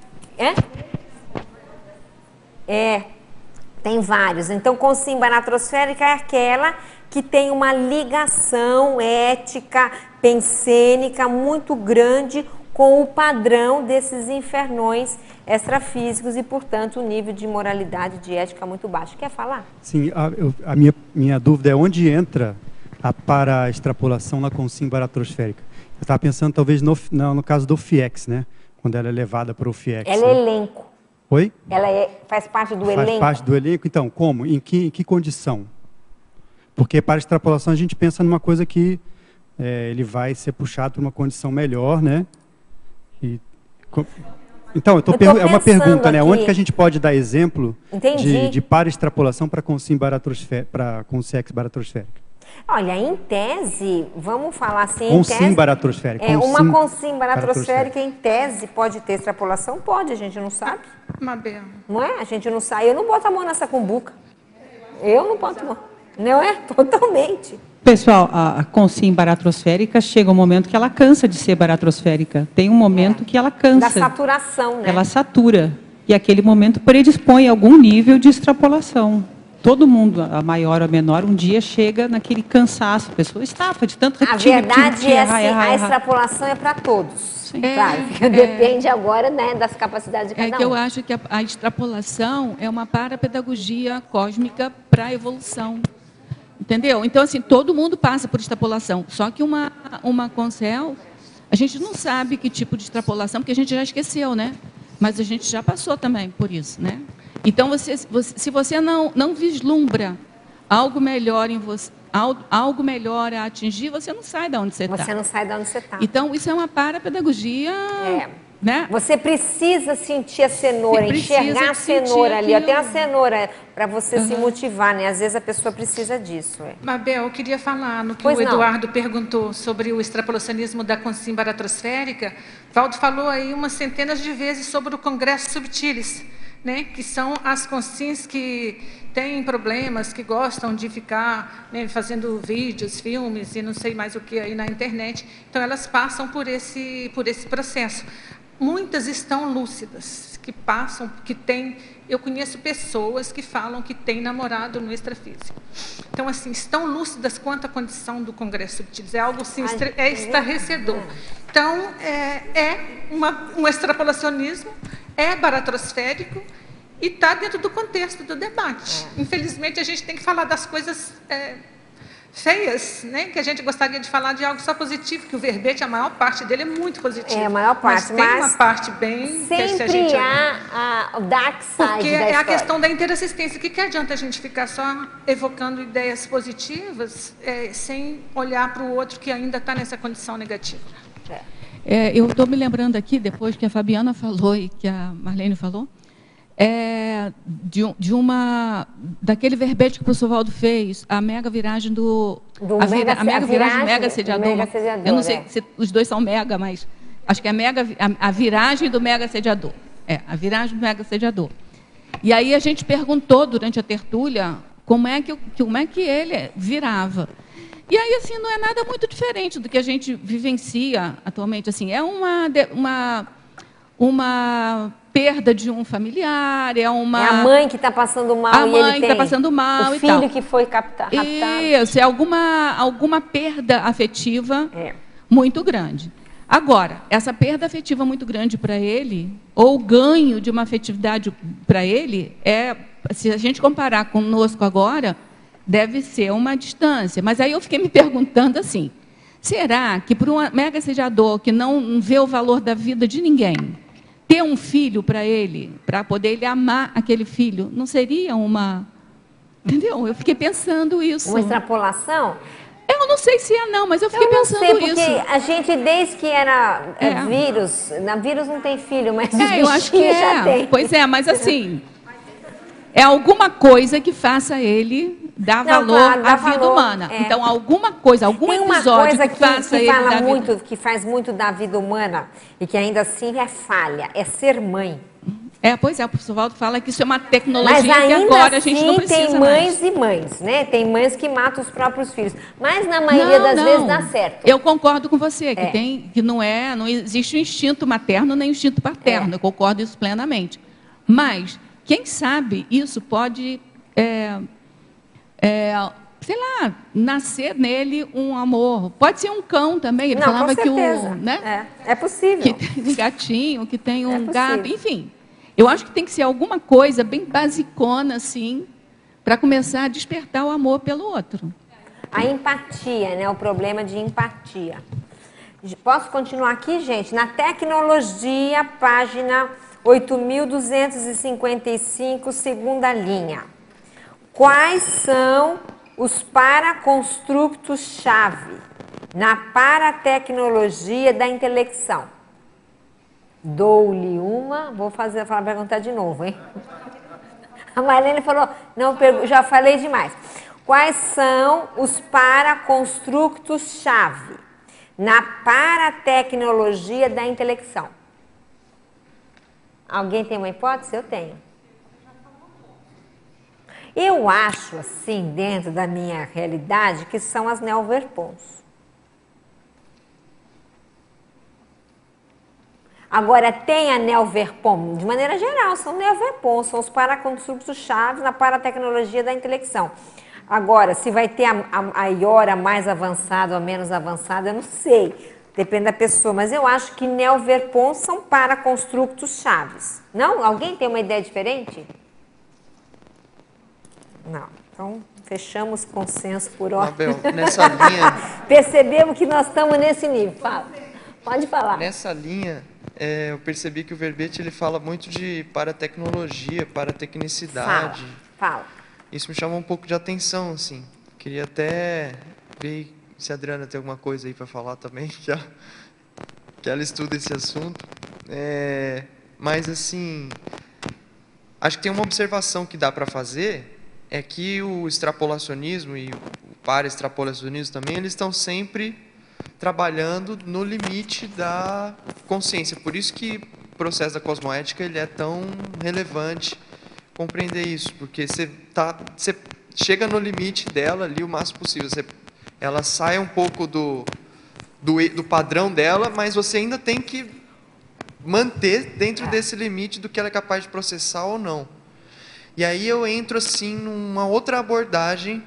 tem vários. Então, consim baratrosférica é aquela que tem uma ligação ética, pensênica muito grande com o padrão desses infernões extrafísicos e, portanto, o nível de moralidade, de ética muito baixo. Quer falar? Sim, a minha dúvida é onde entra a para-extrapolação na consim baratrosférica. Eu estava pensando, talvez, no caso do FIEX, né? Quando ela é levada para o FIEX. Ela é elenco. Oi? Ela faz parte do elenco. Faz parte do elenco. Então, como? Em que condição? Porque para extrapolação a gente pensa numa coisa que ele vai ser puxado para uma condição melhor, né? Então, é uma pergunta, né? Onde que a gente pode dar exemplo de para-extrapolação para consciência baratrosférica? Olha, em tese, vamos falar assim... Consim baratrosférica. Uma consim baratrosférica, em tese, pode ter extrapolação? Pode, a gente não sabe. Mabel. Não é? A gente não sabe. Eu não boto a mão nessa cumbuca. Eu não boto a mão. Não é? Totalmente. Pessoal, a consim baratrosférica chega um momento que ela cansa de ser baratrosférica. Tem um momento que ela cansa. Da saturação, né? Ela satura. E aquele momento predispõe a algum nível de extrapolação. Todo mundo, a maior ou a menor, um dia chega naquele cansaço. A pessoa estafa de tanto repetir. A verdade é assim, a extrapolação é para todos. Claro, depende agora, né, das capacidades de cada um. É que eu acho que a extrapolação é uma parapedagogia cósmica para a evolução. Entendeu? Então, assim, todo mundo passa por extrapolação. Só que uma Concel, a gente não sabe que tipo de extrapolação, porque a gente já esqueceu, né? Mas a gente já passou também por isso, né? Então, se você não vislumbra algo melhor em você, algo melhor a atingir, você não sai de onde você está. Você não sai de onde você está. Então, isso é uma parapedagogia... Né? Você precisa sentir a cenoura, enxergar a cenoura ali. Tem a cenoura para você se motivar, né? Às vezes a pessoa precisa disso. Mabel, eu queria falar no que o Eduardo perguntou sobre o extrapolacionismo da consim baratrosférica. Valdo falou aí umas centenas de vezes sobre o Congresso Subtilis, né? Que são as consins que têm problemas, que gostam de ficar, né, fazendo vídeos, filmes e não sei mais o que aí na internet. Então, elas passam por esse processo. Muitas estão lúcidas, que passam, que têm... Eu conheço pessoas que falam que têm namorado no extrafísico. Então, assim, estão lúcidas quanto à condição do Congresso Subtilis. É algo assim, estarrecedor. Então, um extrapolacionismo, é baratrosférico e está dentro do contexto do debate. Infelizmente, a gente tem que falar das coisas... feias, né? Que a gente gostaria de falar de algo só positivo, que o verbete, a maior parte dele é muito positivo. A maior parte, mas tem uma parte bem... Sempre há o dark side porque da história. A questão da interassistência. O que adianta a gente ficar só evocando ideias positivas sem olhar para o outro que ainda está nessa condição negativa? Eu estou me lembrando aqui, depois que a Fabiana falou e que a Marlene falou, daquele verbete que o professor Valdo fez, a mega viragem a mega viragem do mega sediador. Eu não sei se os dois são mega, mas acho que é a viragem do mega sediador. A viragem do mega sediador. E aí a gente perguntou durante a tertúlia como é que ele virava. E aí, assim, não é nada muito diferente do que a gente vivencia atualmente. Assim, é uma perda de um familiar, é a mãe que está passando mal. A mãe que está passando mal e tal. O filho que foi raptado. Isso, é alguma perda afetiva muito grande. Agora, essa perda afetiva muito grande para ele, ou o ganho de uma afetividade para ele, se a gente comparar conosco agora, deve ser uma distância. Mas aí eu fiquei me perguntando assim, será que para um mega sediador que não vê o valor da vida de ninguém, ter um filho para ele, para poder ele amar aquele filho, não seria uma... Entendeu? Eu fiquei pensando isso. Uma extrapolação? Eu não sei se não, mas eu fiquei pensando isso. Porque a gente, desde que era vírus, na vírus não tem filho, mas eu acho que já tem. Pois mas assim, é alguma coisa que faça ele dar valor à vida humana. Então, alguma coisa, algum episódio que faça ele dar vida... que faz muito da vida humana e que ainda assim é falha, é ser mãe. Pois o professor Valdo fala que isso é uma tecnologia que agora a gente não precisa mais. Tem mães e mães, né? Tem mães que matam os próprios filhos, mas na maioria das vezes dá certo. Eu concordo com você, que não existe o instinto materno nem o instinto paterno, eu concordo isso plenamente. Mas, quem sabe, isso pode... sei lá, nascer nele um amor. Pode ser um cão também. Ele falava que é possível. Que tem um gatinho, que tem um gato, enfim. Eu acho que tem que ser alguma coisa bem basicona, assim, para começar a despertar o amor pelo outro. A empatia, né? O problema de empatia. Posso continuar aqui, gente? Na tecnologia, página 8.255, segunda linha. Quais são os paraconstructos-chave na paratecnologia da intelecção? Dou-lhe uma. Vou perguntar de novo, hein? A Marlene falou, não, já falei demais. Quais são os paraconstructos-chave na paratecnologia da intelecção? Alguém tem uma hipótese? Eu tenho. Eu acho, assim, dentro da minha realidade, que são as neoverpons. Agora, tem a neoverpom, de maneira geral, são neoverpons, são os paraconstructos chaves na paratecnologia da intelecção. Agora, se vai ter a IORA mais avançada ou menos avançada, eu não sei, depende da pessoa, mas eu acho que neoverpons são paraconstructos chaves. Não? Alguém tem uma ideia diferente? Não. Então, fechamos consenso por hora. Mabel, nessa linha... Percebemos que nós estamos nesse nível. Fala. Pode falar. Nessa linha, eu percebi que o verbete ele fala muito de paratecnologia, paratecnicidade. Fala. Isso me chamou um pouco de atenção, assim. Queria até ver se a Adriana tem alguma coisa aí para falar também, que ela estuda esse assunto. Mas, assim, acho que tem uma observação que dá para fazer, é que o extrapolacionismo e o para-extrapolacionismo também, eles estão sempre trabalhando no limite da consciência. Por isso que o processo da cosmoética ele é tão relevante compreender isso, porque você chega no limite dela ali o máximo possível. Ela sai um pouco do padrão dela, mas você ainda tem que manter dentro desse limite do que ela é capaz de processar ou não. E aí eu entro assim numa outra abordagem,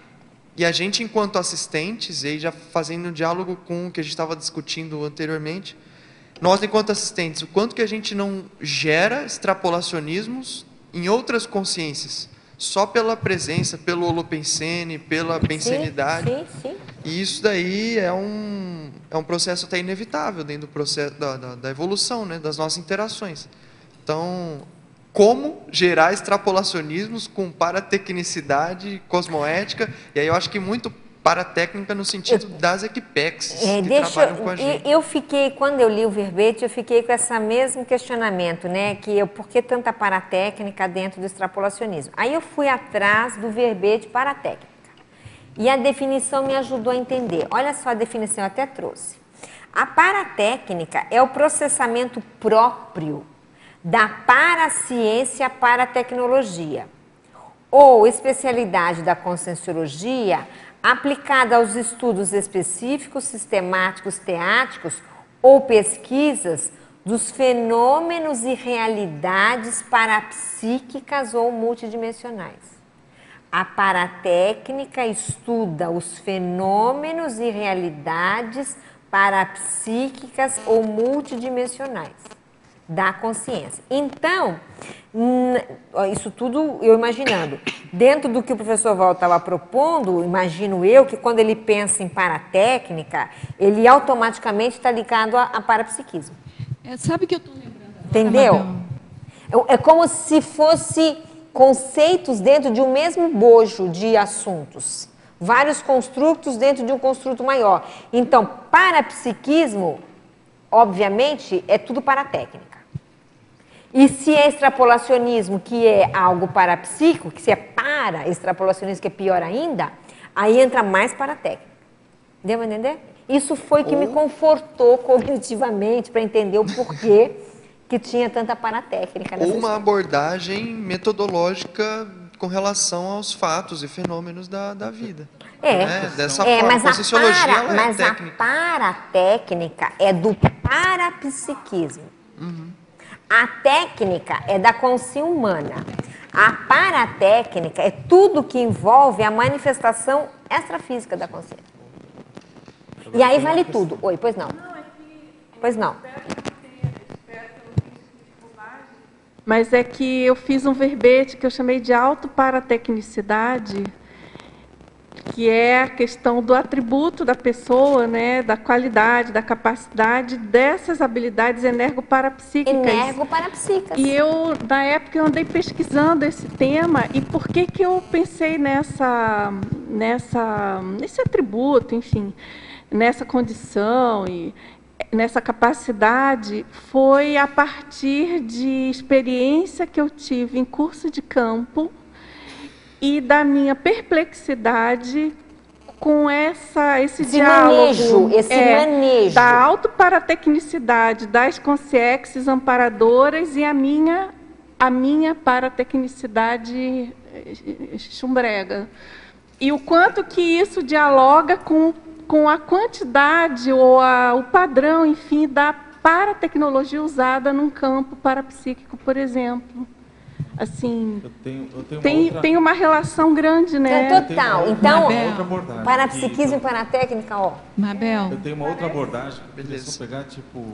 e a gente enquanto assistentes, e aí já fazendo um diálogo com o que a gente estava discutindo anteriormente, nós enquanto assistentes, o quanto que a gente não gera extrapolacionismos em outras consciências, só pela presença, pelo holopensene, pela pensenidade. Sim, sim. E isso daí é um processo até inevitável dentro do processo da evolução, né, das nossas interações. Então, como gerar extrapolacionismos com paratecnicidade cosmoética, e aí eu acho que muito paratécnica no sentido das equipexes que trabalham com a gente. Eu fiquei, quando eu li o verbete, eu fiquei com esse mesmo questionamento, né? Por que tanta paratécnica dentro do extrapolacionismo? Aí eu fui atrás do verbete paratécnica. E a definição me ajudou a entender. Olha só a definição, eu até trouxe. A paratécnica é o processamento próprio da paraciência para a tecnologia, ou especialidade da conscienciologia aplicada aos estudos específicos, sistemáticos, teáticos ou pesquisas dos fenômenos e realidades parapsíquicas ou multidimensionais. A paratécnica estuda os fenômenos e realidades parapsíquicas ou multidimensionais da consciência. Então, isso tudo eu imaginando. Dentro do que o professor Val estava propondo, imagino eu que quando ele pensa em paratécnica, ele automaticamente está ligado a parapsiquismo. Sabe o que eu estou lembrando agora, entendeu? Mabel? É como se fosse conceitos dentro de um mesmo bojo de assuntos. Vários construtos dentro de um construto maior. Então, parapsiquismo, obviamente, é tudo paratécnica. E se é extrapolacionismo, que é algo parapsíquico, que se é para-extrapolacionismo, que é pior ainda, aí entra mais paratécnica. Deu para entender? Isso foi que me confortou cognitivamente para entender o porquê que tinha tanta paratécnica. Ou uma abordagem metodológica com relação aos fatos e fenômenos da vida. Dessa forma, mas a sociologia mas a paratécnica é do parapsiquismo. A técnica é da consciência humana. A paratécnica é tudo que envolve a manifestação extrafísica da consciência. E aí vale tudo. Oi, pois não. Pois não. Mas é que eu fiz um verbete que eu chamei de autoparatecnicidade, que é a questão do atributo da pessoa, né, da qualidade, da capacidade dessas habilidades energoparapsíquicas. Energoparapsíquicas. E eu, na época, eu andei pesquisando esse tema e por que eu pensei nesse atributo, enfim, nessa condição. nessa capacidade foi a partir de experiência que eu tive em curso de campo e da minha perplexidade com esse diálogo, manejo da autoparatecnicidade das consciências amparadoras e a minha paratecnicidade chumbrega. E o quanto que isso dialoga com a quantidade ou o padrão, enfim, da paratecnologia usada num campo parapsíquico, por exemplo. Assim, tem uma relação grande, né? Total. Então, parapsiquismo e paratécnica, ó. Mabel. Eu tenho uma outra abordagem, beleza. Pegar, tipo,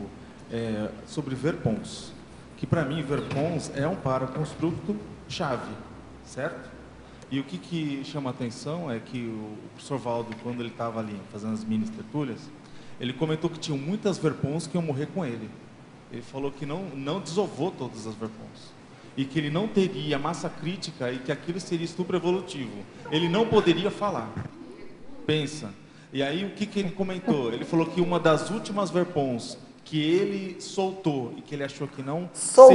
sobre verpons. Que, para mim, verpons é um paraconstructo-chave, certo? E o que chama a atenção é que o professor Valdo, quando ele estava ali fazendo as mini-tertúlias, ele comentou que tinham muitas verpons que iam morrer com ele. Ele falou que não desovou todas as verpons. E que ele não teria massa crítica e que aquilo seria estupro evolutivo. Ele não poderia falar. Pensa. E aí o que ele comentou? Ele falou que uma das últimas verpons que ele soltou e que ele achou que não...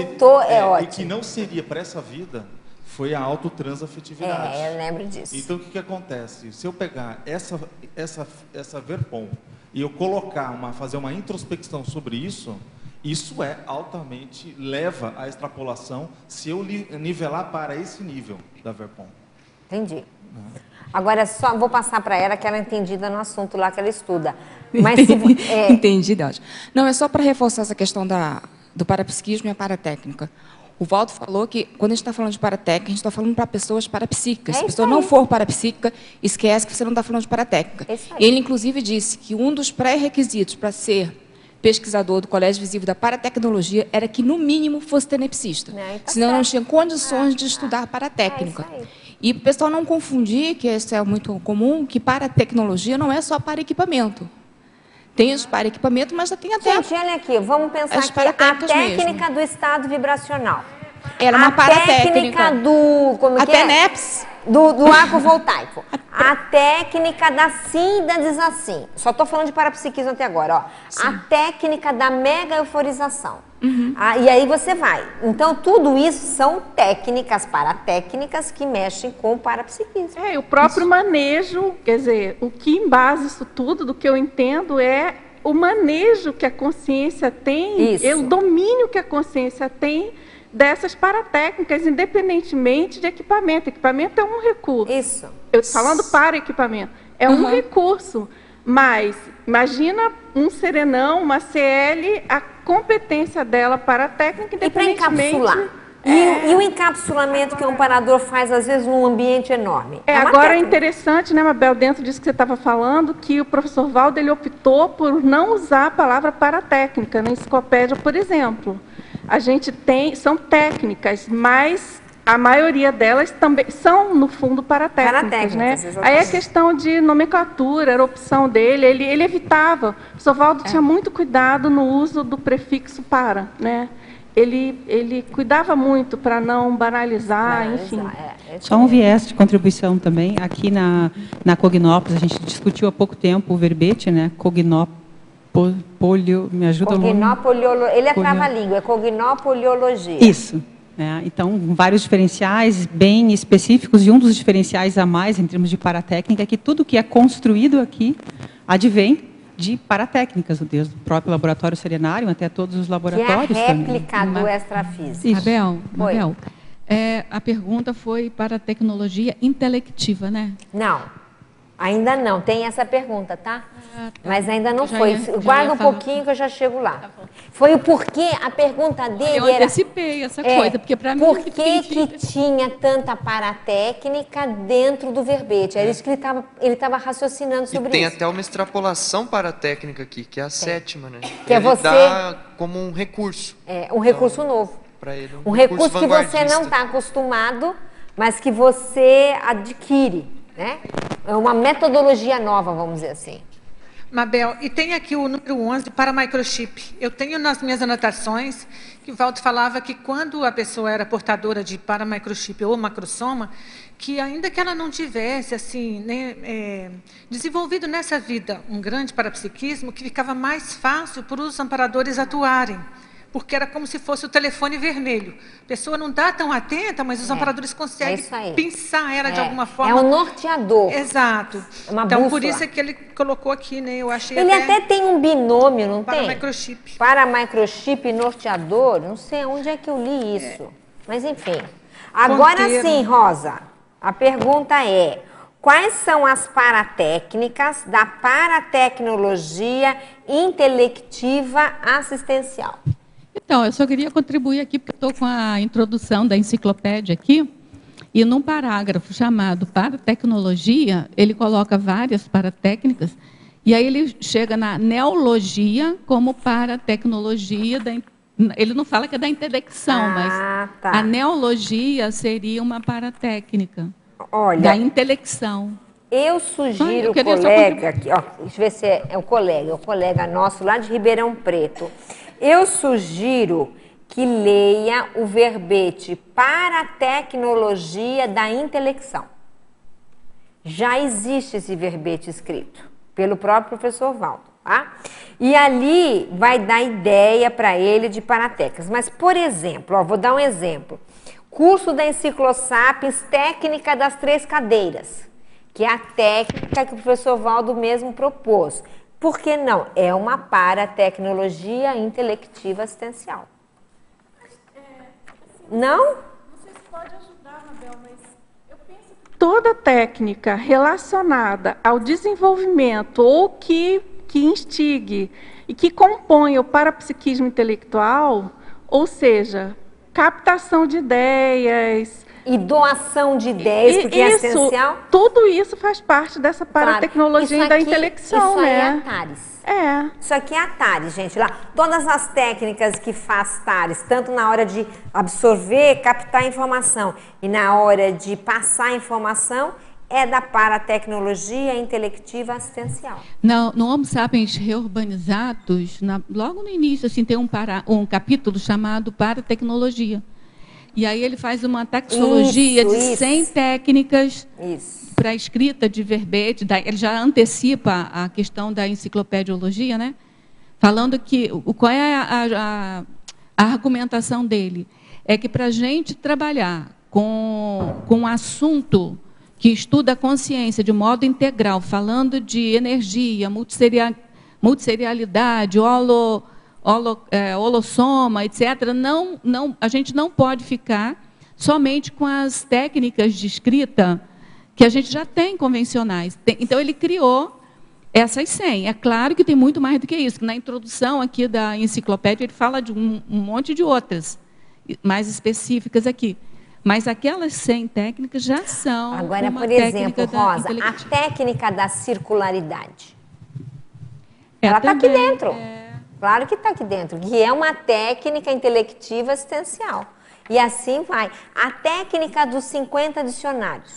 ótimo. E que não seria para essa vida... foi a autotransafetividade. Eu lembro disso. Então, o que acontece? Se eu pegar essa verpom e eu fazer uma introspecção sobre isso, isso altamente leva à extrapolação se eu nivelar para esse nível da verpom. Entendi. Agora, só vou passar para ela que ela é entendida no assunto lá que ela estuda. Mas Entendida, ótimo. Não, é só para reforçar essa questão do parapsiquismo e a paratécnica. O Valdo falou que, quando a gente está falando de paratécnica, a gente está falando para pessoas parapsíquicas. Se a pessoa não for parapsíquica, esquece que você não está falando de paratécnica. Ele, inclusive, disse que um dos pré-requisitos para ser pesquisador do Colégio Visível da Paratecnologia era que, no mínimo, fosse tenepsista. Senão não tinha condições de estudar paratécnica. E o pessoal não confundir, que isso é muito comum, que paratecnologia não é só para equipamento. Tem os para equipamento, mas já tem até... Gente, olha aqui, vamos pensar aqui, a técnica do estado vibracional. Era uma paratécnica. A técnica do... Até NEPS. Do arco voltaico. A técnica da sim e da desassim. Só estou falando de parapsiquismo até agora. Ó. A técnica da mega euforização. E aí você vai. Então, tudo isso são técnicas paratécnicas que mexem com o parapsiquismo. O próprio manejo, quer dizer, o que embasa isso tudo, do que eu entendo, é o manejo que a consciência tem, o domínio que a consciência tem dessas paratécnicas, independentemente de equipamento. Equipamento é um recurso. Isso. Eu estou falando para equipamento. É um recurso. Mas, imagina um serenão, uma CL, a competência dela para a técnica, independentemente... E para encapsular. E o encapsulamento que o amparador faz, às vezes, num ambiente enorme. Agora é interessante, né, Mabel, dentro disso que você estava falando, que o professor Valdo ele optou por não usar a palavra paratécnica na enciclopédia, por exemplo. A gente são técnicas, mas a maioria delas também são, no fundo, paratécnicas, né? Aí a questão de nomenclatura, era a opção dele, ele evitava. O professor Valdo tinha muito cuidado no uso do prefixo para, né? Ele cuidava muito para não banalizar, enfim. Só um viés de contribuição também. Aqui na Cognópolis, a gente discutiu há pouco tempo o verbete, né? Me ajuda Ele é trava-língua, é cognopoliologia. Isso. Então, vários diferenciais bem específicos, e um dos diferenciais a mais, em termos de paratécnica, é que tudo que é construído aqui advém de paratécnicas, desde o próprio laboratório serenário até todos os laboratórios. Que é a réplica do extrafísico. Mabel, a pergunta foi para a tecnologia intelectiva, né? Não, ainda não. Tem essa pergunta, tá? Mas ainda não foi. Guarda um pouquinho que eu já chego lá. Foi o porquê, a pergunta dele eu antecipei essa coisa, porque para mim... Por que tinha tanta paratécnica dentro do verbete? É isso que ele estava raciocinando sobre isso. E tem até uma extrapolação paratécnica aqui, que é a sétima, né? Que ele dá como um recurso. Um recurso novo. Para ele, um recurso que você não está acostumado, mas que você adquire, né? É uma metodologia nova, vamos dizer assim. Mabel, e tem aqui o número 11 para microchip. Eu tenho nas minhas anotações que o Valdo falava que quando a pessoa era portadora de paramicrochip ou macrosoma, que ainda que ela não tivesse assim, né, desenvolvido nessa vida um grande parapsiquismo, que ficava mais fácil para os amparadores atuarem, porque era como se fosse o telefone vermelho. A pessoa não está tão atenta, mas os amparadores conseguem pensar ela de alguma forma. É um norteador. Exato. Uma então, bússola. por isso é que ele colocou aqui, né? Eu achei ele até tem um binômio, não tem? Paramicrochip. Paramicrochip e norteador. Não sei onde é que eu li isso. Mas, enfim. Agora sim, Rosa, a pergunta é: quais são as paratécnicas da paratecnologia intelectiva assistencial? Então, eu só queria contribuir aqui, porque eu estou com a introdução da enciclopédia aqui, e num parágrafo chamado Paratecnologia, ele coloca várias paratécnicas, e aí ele chega na neologia como paratecnologia, ele não fala que é da intelecção, mas a neologia seria uma paratécnica da intelecção. Eu sugiro o colega aqui, ó, deixa eu ver se é o colega nosso lá de Ribeirão Preto. Eu sugiro que leia o verbete Paratecnologia da Intelecção. Já existe esse verbete escrito pelo próprio professor Valdo, tá? E ali vai dar ideia para ele de paratecas. Mas, por exemplo, ó, vou dar um exemplo. Curso da Enciclosapiens, Técnica das Três Cadeiras, que é a técnica que o professor Valdo mesmo propôs. Por que não? É uma paratecnologia intelectiva assistencial. Não? Vocês podem ajudar, Mabel, mas eu penso que toda técnica relacionada ao desenvolvimento ou que instigue e que compõe o parapsiquismo intelectual, ou seja, captação de ideias, e doação de ideias, porque é essencial. Tudo isso faz parte dessa paratecnologia da intelecção, isso né? Isso aí é TARES. Isso aqui é a TARES, gente. Lá, todas as técnicas que faz TARES, tanto na hora de absorver, captar informação e na hora de passar informação, é da paratecnologia intelectiva assistencial. No Homo Sapiens Reurbanizados, logo no início, assim, tem um capítulo chamado Paratecnologia. E aí ele faz uma taxologia de 100 técnicas para a escrita de verbete. Ele já antecipa a questão da enciclopediologia, né? Falando que qual é a argumentação dele. É que para a gente trabalhar com um assunto que estuda a consciência de modo integral, falando de energia, multisserialidade, holossoma, etc., a gente não pode ficar somente com as técnicas de escrita que a gente já tem convencionais. Então, ele criou essas 100. É claro que tem muito mais do que isso. Na introdução aqui da enciclopédia, ele fala de um monte de outras, mais específicas aqui. Mas aquelas 100 técnicas já são Agora, uma por exemplo, técnica Rosa, a técnica da circularidade. Ela está aqui dentro. Claro que está aqui dentro, que é uma técnica intelectiva assistencial. E assim vai. A técnica dos 50 dicionários.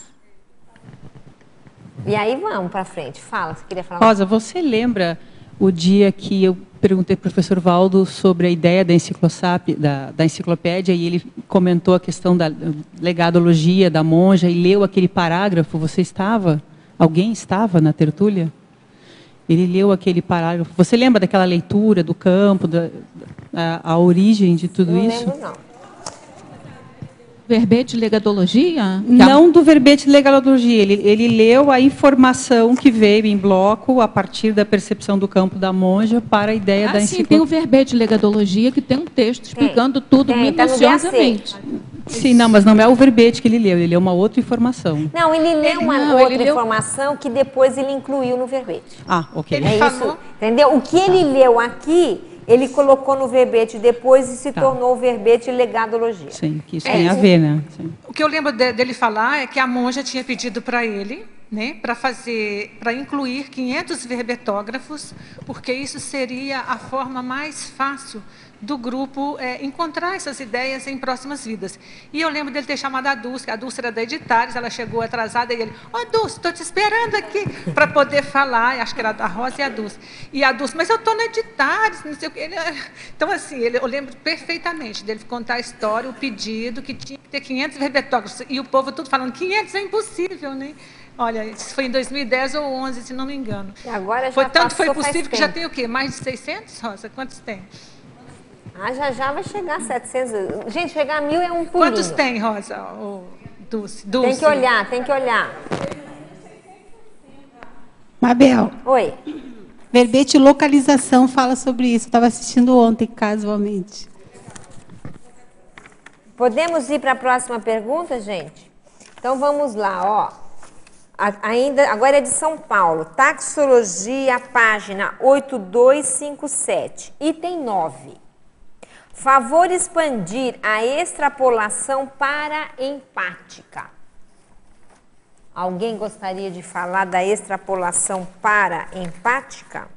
E aí vamos para frente. Fala, você queria falar? Rosa, você lembra o dia que eu perguntei para o professor Valdo sobre a ideia da enciclopédia e ele comentou a questão da legadologia da monja e leu aquele parágrafo? Você estava? Alguém estava na tertúlia? Ele leu aquele parágrafo. Você lembra daquela leitura do campo, a origem de tudo isso? Não lembro, não. Verbete legadologia? Não do verbete legadologia. Ele leu a informação que veio em bloco a partir da percepção do campo da monja para a ideia da enciclopédia. Sim, tem o verbete legadologia que tem um texto explicando tudo minuciosamente. Sim, não, mas não é o verbete que ele leu uma outra informação. Não, ele leu uma outra informação que depois ele incluiu no verbete. Ah, ok. É isso, entendeu? O que ele leu aqui, ele colocou no verbete depois e se tornou o verbete legadologia. Sim, que isso tem a ver, né? Sim. O que eu lembro dele falar é que a monja tinha pedido para ele, né, para incluir 500 verbetógrafos, porque isso seria a forma mais fácil do grupo encontrar essas ideias em próximas vidas. E eu lembro dele ter chamado a Dulce era da Editares, ela chegou atrasada e ele, Dulce, estou te esperando aqui para poder falar, acho que era a Rosa e a Dulce, mas eu estou na Editares, não sei o quê. Então, assim, eu lembro perfeitamente dele contar a história, o pedido, que tinha que ter 500 verbetógrafos, e o povo tudo falando, 500 é impossível, né? Olha, isso foi em 2010 ou 2011, se não me engano. E agora já foi tanto passou, foi possível que já tem o quê? Mais de 600, Rosa? Quantos tem? Já vai chegar a 700. Gente, chegar a 1000 é um pulinho. Quantos tem, Rosa? Dulce. Tem que olhar. Mabel. Oi. Verbete localização fala sobre isso. Estava assistindo ontem, casualmente. Podemos ir para a próxima pergunta, gente? Então, vamos lá, ó. Agora é de São Paulo. Taxologia, página 8257. Item 9. Favor expandir a extrapolação paraempática. Alguém gostaria de falar da extrapolação paraempática?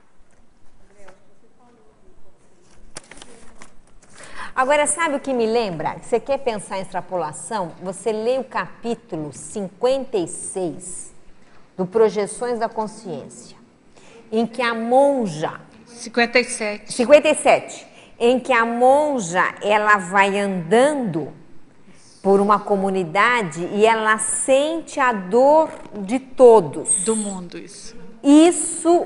Agora, sabe o que me lembra? Você quer pensar em extrapolação? Você lê o capítulo 56 do Projeções da Consciência, em que a monja... 57. Em que a monja, ela vai andando por uma comunidade e ela sente a dor de todos. Do mundo, isso. Isso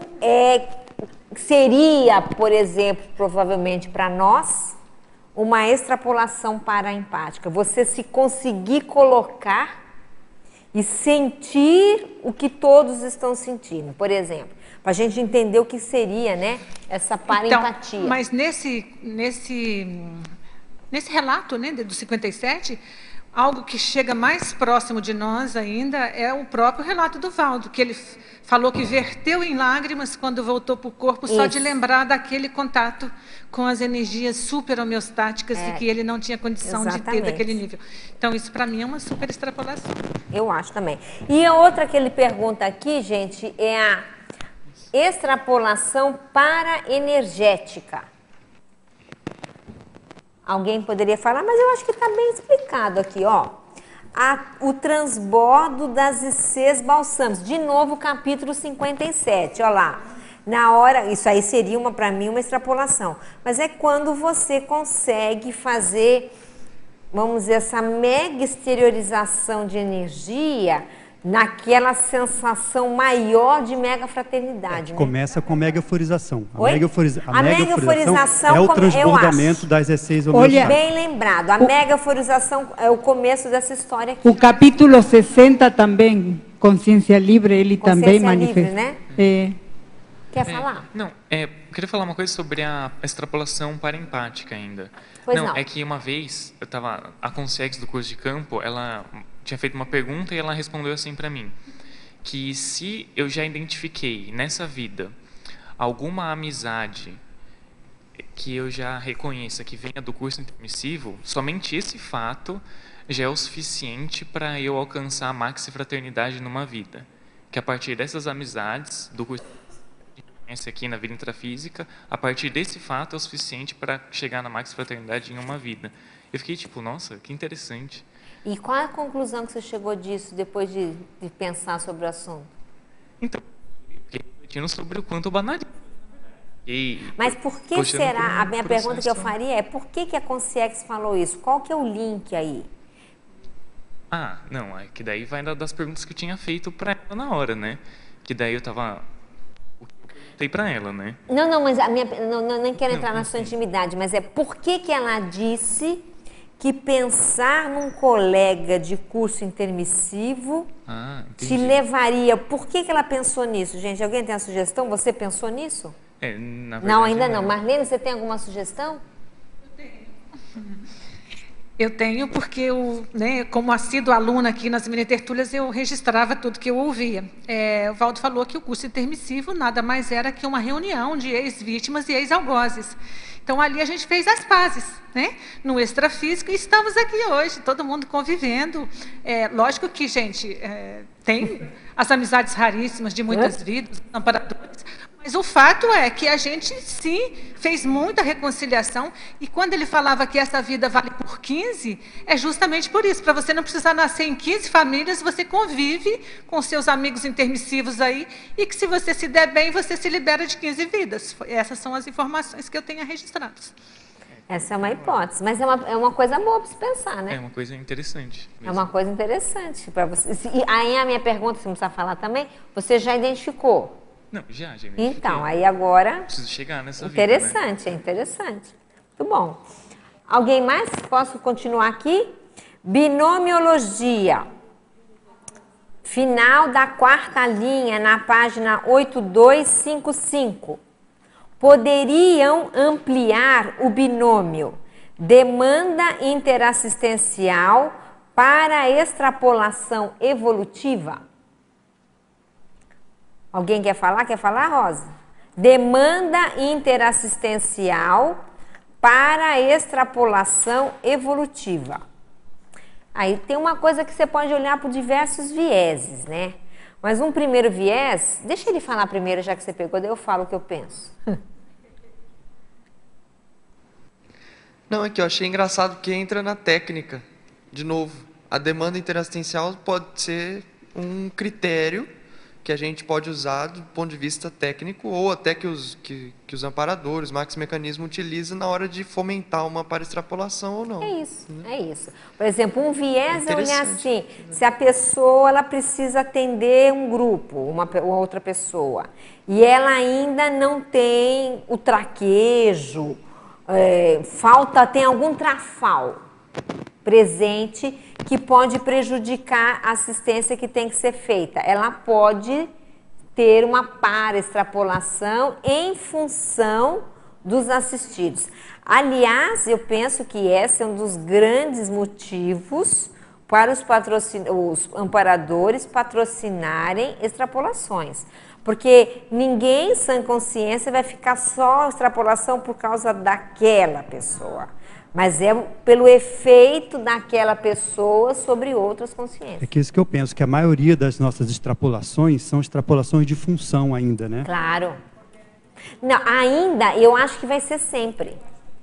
seria, por exemplo, provavelmente para nós, uma extrapolação paraempática. Você se conseguir colocar e sentir o que todos estão sentindo. Por exemplo, para a gente entender o que seria, né, essa paraempatia. Então, mas nesse relato, né, do 57, algo que chega mais próximo de nós ainda é o próprio relato do Valdo, que ele falou que verteu em lágrimas quando voltou para o corpo, só de lembrar daquele contato com as energias super homeostáticas e que ele não tinha condição de ter daquele nível. Então, isso para mim é uma super extrapolação. Eu acho também. E a outra que ele pergunta aqui, gente, é a extrapolação paraenergética. Alguém poderia falar, mas eu acho que está bem explicado aqui, ó. O transbordo das ICs balsâmicos. De novo, capítulo 57, ó lá. Na hora, isso aí seria para mim uma extrapolação. Mas é quando você consegue fazer, vamos dizer, essa mega exteriorização de energia naquela sensação maior de mega fraternidade. Né? Começa com a megaforização. A megaforização é o transbordamento das E6 homeostáticas. Bem lembrado, a megaforização é o começo dessa história aqui. O capítulo 60 também, Consciência Livre, ele também manifesta. Né? Quer falar? Não, eu queria falar uma coisa sobre a extrapolação paraempática ainda. Pois não. É que uma vez, a Consex do curso de campo, ela tinha feito uma pergunta e ela respondeu assim para mim, que se eu já identifiquei nessa vida alguma amizade que eu já reconheça que venha do curso intermissivo, somente esse fato já é o suficiente para eu alcançar a maxi fraternidade numa vida. Que a partir dessas amizades do curso aqui na vida intrafísica, a partir desse fato é o suficiente para chegar na maxi fraternidade em uma vida. Eu fiquei tipo, nossa, que interessante. E qual é a conclusão que você chegou disso depois de pensar sobre o assunto? Então, fiquei refletindo sobre o quanto banaliza. Mas por que será? A minha pergunta que eu faria é por que a Consciex falou isso? Qual que é o link aí? Não, é que daí vai das perguntas que eu tinha feito para ela na hora, né? Que daí eu perguntei para ela, né? Não, mas nem quero entrar na sua intimidade, mas é por que ela disse que pensar num colega de curso intermissivo te levaria... Por que ela pensou nisso, gente? Alguém tem uma sugestão? Você pensou nisso? Na verdade, não, ainda não. Marlene, você tem alguma sugestão? Eu tenho, porque como assídua aluna aqui nas mini-tertúlias, eu registrava tudo que eu ouvia. O Valdo falou que o curso intermissivo nada mais era que uma reunião de ex-vítimas e ex-algozes. Então, ali a gente fez as pazes, né? No extrafísico, e estamos aqui hoje, todo mundo convivendo. Lógico que, gente, tem as amizades raríssimas de muitas vidas, amparadores, Mas o fato é que a gente, sim, fez muita reconciliação, e quando ele falava que essa vida vale por 15, é justamente por isso, para você não precisar nascer em 15 famílias, você convive com seus amigos intermissivos aí, e que se você se der bem, você se libera de 15 vidas. Essas são as informações que eu tenho registradas. Essa é uma hipótese, mas é uma coisa boa para se pensar, né? É uma coisa interessante. É uma coisa interessante para você. E aí a minha pergunta, se não precisa falar também, você já identificou? Não, já identifiquei. Então, aí agora... Preciso chegar nessa interessante, vida, né? É interessante. Muito bom. Alguém mais? Posso continuar aqui? Binomiologia. Final da 4ª linha, na página 8255. Poderiam ampliar o binômio demanda interassistencial para extrapolação evolutiva? Alguém quer falar? Quer falar, Rosa? Demanda interassistencial para extrapolação evolutiva. Aí tem uma coisa que você pode olhar por diversos vieses, né? Mas um primeiro viés, deixa ele falar primeiro, já que você pegou, daí eu falo o que eu penso. Não, é que eu achei engraçado que entra na técnica, de novo. A demanda interassistencial pode ser um critério que a gente pode usar do ponto de vista técnico, ou até que os amparadores, Max Mecanismo, utilizam na hora de fomentar uma paraextrapolação ou não. É isso, é isso. Por exemplo, um viés é olhar assim, se a pessoa ela precisa atender um grupo, uma outra pessoa, e ela ainda não tem o traquejo, tem algum trafal presente que pode prejudicar a assistência que tem que ser feita. Ela pode ter uma paraextrapolação em função dos assistidos. Aliás, eu penso que esse é um dos grandes motivos para os amparadores patrocinarem extrapolações. Porque ninguém em sã consciência vai ficar só extrapolação por causa daquela pessoa. Mas é pelo efeito daquela pessoa sobre outras consciências. É que isso que eu penso, que a maioria das nossas extrapolações são extrapolações de função ainda, né? Claro. Não, ainda, eu acho que vai ser sempre.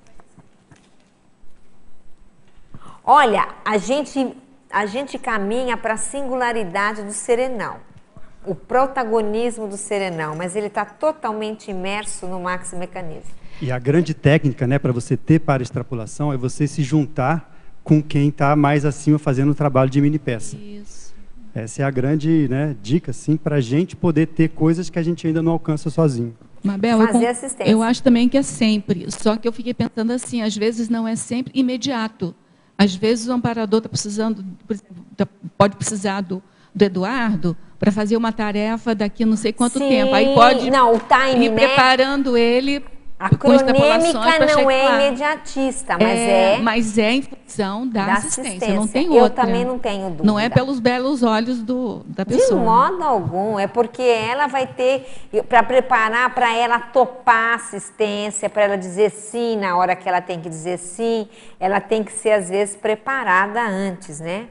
Olha, a gente caminha para a singularidade do serenão. O protagonismo do serenão, mas ele está totalmente imerso no Max Mecanismo. E a grande técnica, né, para você ter paraextrapolação é você se juntar com quem está mais acima fazendo o trabalho de mini peça. Isso. Essa é a grande, né, dica, assim, para a gente poder ter coisas que a gente ainda não alcança sozinho. Mabel, eu acho também que é sempre, só que eu fiquei pensando assim, às vezes não é sempre imediato. Às vezes o amparador está precisando, por exemplo, pode precisar do Eduardo para fazer uma tarefa daqui não sei quanto tempo. Aí pode ir preparando ele. A cronêmica não é imediatista, mas é em função da assistência. Não tem outra. Eu também não tenho dúvida. Não é pelos belos olhos da pessoa. De modo algum. É porque ela vai ter, para preparar, para ela topar a assistência, para ela dizer sim na hora que ela tem que dizer sim, ela tem que ser, às vezes, preparada antes, né?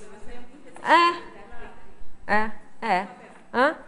Hã?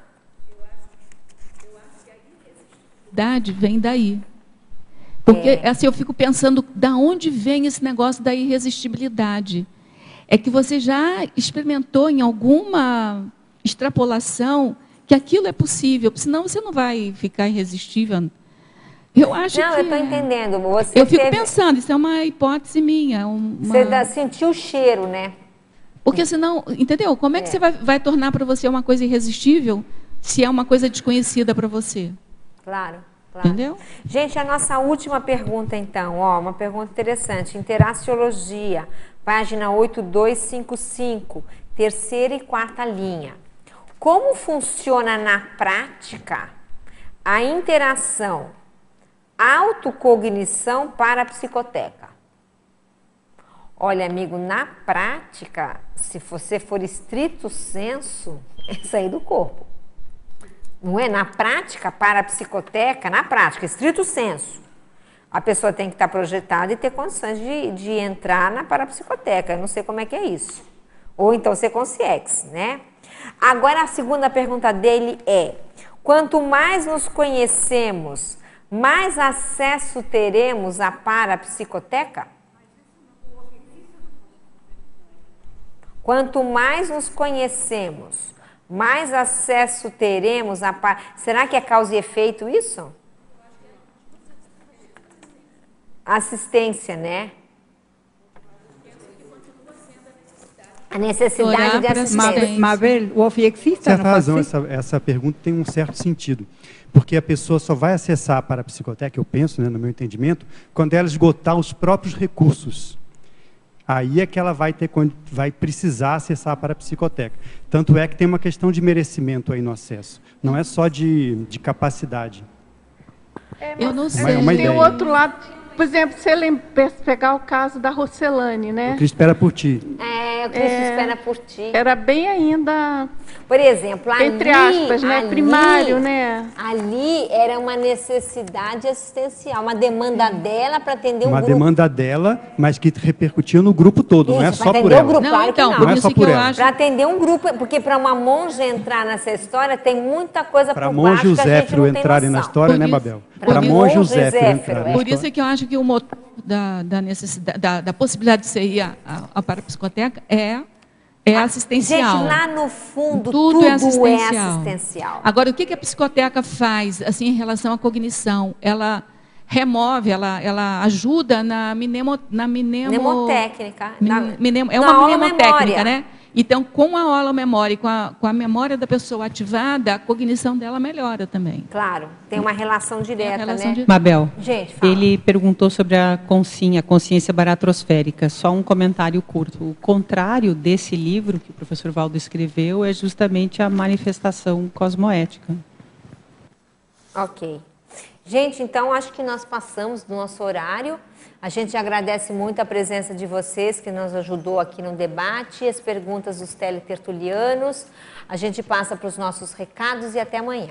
Idade vem daí. Porque assim, eu fico pensando, da onde vem esse negócio da irresistibilidade? É que você já experimentou em alguma extrapolação que aquilo é possível, senão você não vai ficar irresistível. Eu acho eu estou entendendo. Eu fico pensando, isso é uma hipótese minha. Você sentiu o cheiro, né? Porque senão, entendeu? Como é que você vai tornar para você uma coisa irresistível se é uma coisa desconhecida para você? Claro. Entendeu? Gente, a nossa última pergunta, então, uma pergunta interessante. Interaciologia, página 8255, 3ª e 4ª linha. Como funciona na prática a interação autocognição para a psicoteca? Olha, amigo, na prática, se você for estrito senso, é sair do corpo. Não é? Na prática, para a psicoteca, na prática, estrito senso, a pessoa tem que estar projetada e ter condições de entrar na parapsicoteca. Eu não sei como é que é isso. Ou então ser consciex, né? Agora, a segunda pergunta dele é: Quanto mais nos conhecemos, mais acesso teremos à parapsicoteca? Quanto mais nos conhecemos, mais acesso teremos à Será que é causa e efeito isso? Assistência, né? A necessidade de assistência. Mabel, o existe? Certa razão, essa pergunta tem um certo sentido. Porque a pessoa só vai acessar a parapsicoteca, eu penso, né, no meu entendimento, quando ela esgotar os próprios recursos. Aí é que ela vai precisar acessar a parapsicoteca. Tanto é que tem uma questão de merecimento aí no acesso. Não é só de capacidade. Eu não sei. Tem o outro lado. Por exemplo, se ele pegar o caso da Rocelane, né? O Cristo espera por ti. O Cristo espera por ti. Era bem ainda... Por exemplo, ali... Entre aspas, né? Primário, né? Ali era uma necessidade assistencial, uma demanda dela para atender um grupo. Uma demanda dela, mas que repercutiu no grupo todo, não é só por ela. Grupo, claro que não. Não é só por ela. Para atender um grupo, porque para uma monja entrar nessa história, tem muita coisa por baixo que a gente não tem noção. Para monge e Zéfiro entrarem na história, né, Babel? Para monge e Zéfiro entrarem. Por isso é que eu acho que o motor da necessidade, da possibilidade de você ir à parapsicoteca é assistencial. Gente, lá no fundo, tudo é assistencial. Agora, o que a psicoteca faz assim, em relação à cognição? Ela remove, ela ajuda na mnemotécnica. É uma mnemotécnica, né? Então, com a holomemória e com a memória da pessoa ativada, a cognição dela melhora também. Claro, tem uma relação direta, né? Mabel, gente, fala. Ele perguntou sobre a consciência baratrosférica. Só um comentário curto. O contrário desse livro que o professor Valdo escreveu é justamente a manifestação cosmoética. Ok. Gente, então, acho que nós passamos do nosso horário. A gente agradece muito a presença de vocês, que nos ajudou aqui no debate, as perguntas dos teletertulianos. A gente passa para os nossos recados e até amanhã.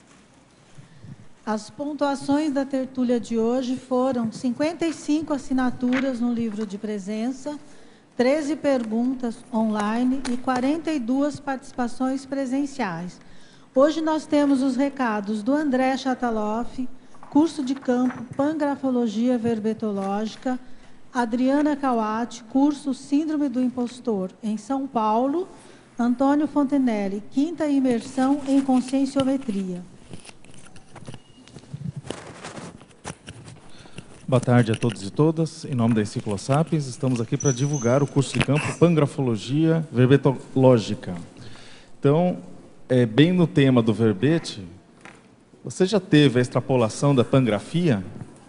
As pontuações da tertúlia de hoje foram 55 assinaturas no livro de presença, 13 perguntas online e 42 participações presenciais. Hoje nós temos os recados do André Chataloff, curso de campo Pangrafologia Verbetológica, Adriana Kawati, curso Síndrome do Impostor, em São Paulo, Antônio Fontenelle, quinta imersão em Conscienciometria. Boa tarde a todos e todas. Em nome da Enciclosapiens, estamos aqui para divulgar o curso de campo Pangrafologia Verbetológica. Então, bem no tema do verbete, você já teve a extrapolação da pangrafia?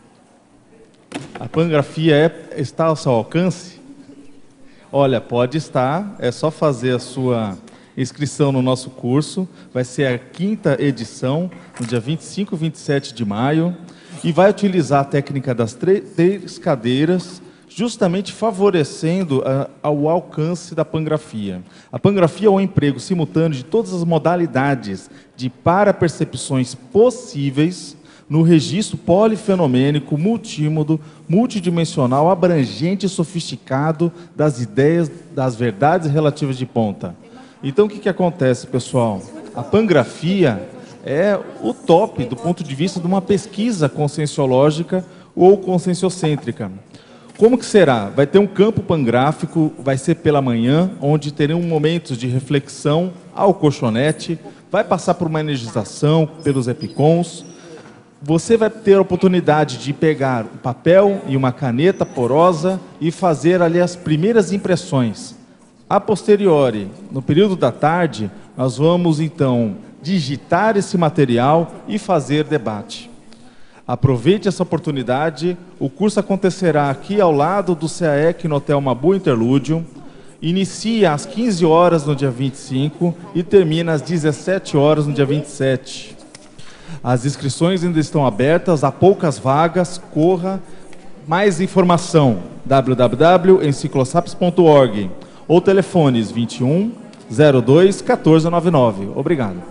A pangrafia está ao seu alcance? Olha, pode estar, é só fazer a sua inscrição no nosso curso. Vai ser a 5ª edição, no dia 25 e 27 de maio, e vai utilizar a técnica das 3 cadeiras, justamente favorecendo ao alcance da pangrafia. A pangrafia é o emprego simultâneo de todas as modalidades de parapercepções possíveis no registro polifenomênico, multímodo, multidimensional, abrangente e sofisticado das ideias, das verdades relativas de ponta. Então, o que acontece, pessoal? A pangrafia é o top do ponto de vista de uma pesquisa conscienciológica ou conscienciocêntrica. Como que será? Vai ter um campo pangráfico, vai ser pela manhã, onde terão momentos de reflexão ao colchonete, vai passar por uma energização pelos epicons. Você vai ter a oportunidade de pegar um papel e uma caneta porosa e fazer ali as primeiras impressões. A posteriori, no período da tarde, nós vamos então digitar esse material e fazer debate. Aproveite essa oportunidade. O curso acontecerá aqui ao lado do CAEC no Hotel Mabu Interlúdio. Inicia às 15 horas no dia 25 e termina às 17 horas no dia 27. As inscrições ainda estão abertas, há poucas vagas, corra. Mais informação, www.enciclosapiens.org ou telefones 21 02 1499. Obrigado.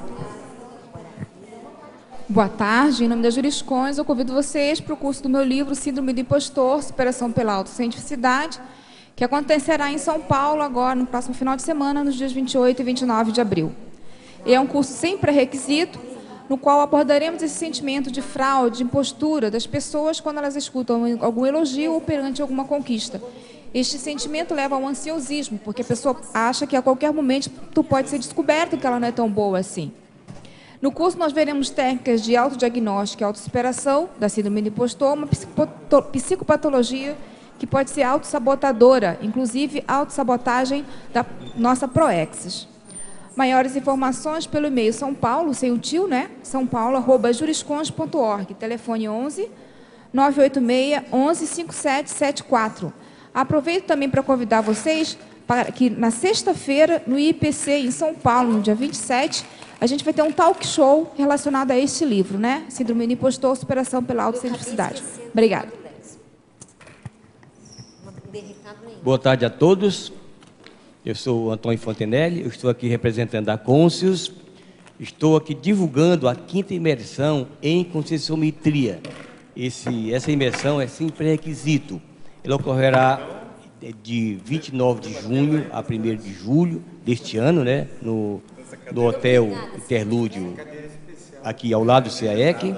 Boa tarde, em nome da Juriscões, eu convido vocês para o curso do meu livro Síndrome do Impostor, Superação pela Autocientificidade, que acontecerá em São Paulo agora, no próximo final de semana, nos dias 28 e 29 de abril. É um curso sem pré-requisito, no qual abordaremos esse sentimento de fraude, impostura das pessoas quando elas escutam algum elogio ou perante alguma conquista. Este sentimento leva ao ansiosismo, porque a pessoa acha que a qualquer momento pode ser descoberto que ela não é tão boa assim. No curso, nós veremos técnicas de autodiagnóstico e autossuperação da síndrome do impostor, uma psicopatologia que pode ser autossabotadora, inclusive autossabotagem da nossa proexis. Maiores informações pelo e-mail São Paulo, sem o tio, né? sãopaulo@juriscons.org, telefone 11 986 11 5774. Aproveito também para convidar vocês para que na sexta-feira, no IPC, em São Paulo, no dia 27, a gente vai ter um talk show relacionado a este livro, né? Síndrome do impostor, superação pela autocertificidade. Obrigada. Boa tarde a todos. Eu sou o Antônio Fontenelle, eu estou aqui representando a Conscius. Estou aqui divulgando a 5ª imersão em conscienciometria. Essa imersão é sem pré-requisito. Ela ocorrerá de 29 de junho a 1º de julho deste ano, né, no Hotel Interlúdio, aqui ao lado do CAEC.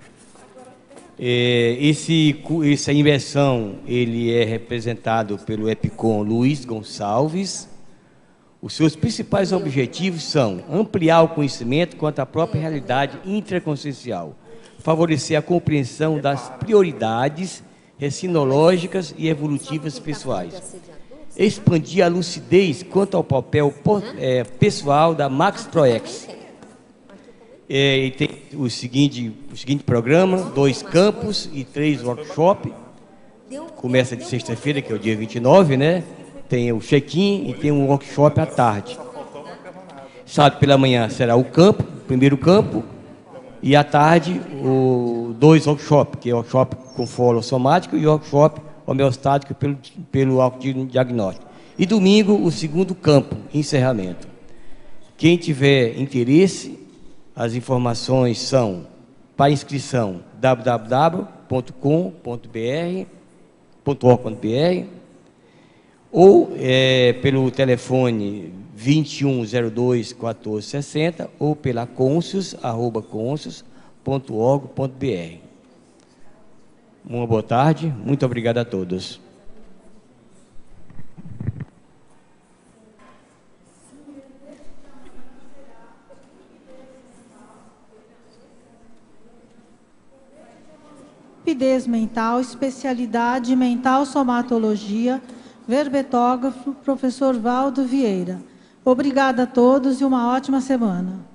Essa imersão ele é representado pelo EPCOM Luiz Gonçalves. Os seus principais objetivos são ampliar o conhecimento quanto à própria realidade intraconsciencial, favorecer a compreensão das prioridades recinológicas e evolutivas pessoais, expandir a lucidez quanto ao papel pessoal da Max Proex. E tem o seguinte programa: 2 campos e 3 workshops. Começa de sexta-feira, que é o dia 29, né? Tem o check-in e tem um workshop à tarde. Sábado pela manhã será o primeiro campo, e à tarde o 2 workshops, que é o workshop com foro somático e o workshop homeostático pelo autodiagnóstico. E domingo o 2º campo, encerramento. Quem tiver interesse, as informações são para inscrição www.com.br.org.br ou pelo telefone 2102-1460 ou pela conscius@conscius.org.br. Uma boa tarde, muito obrigado a todos. Rapidez mental, especialidade mental somatologia, verbetógrafo, professor Valdo Vieira. Obrigada a todos e uma ótima semana.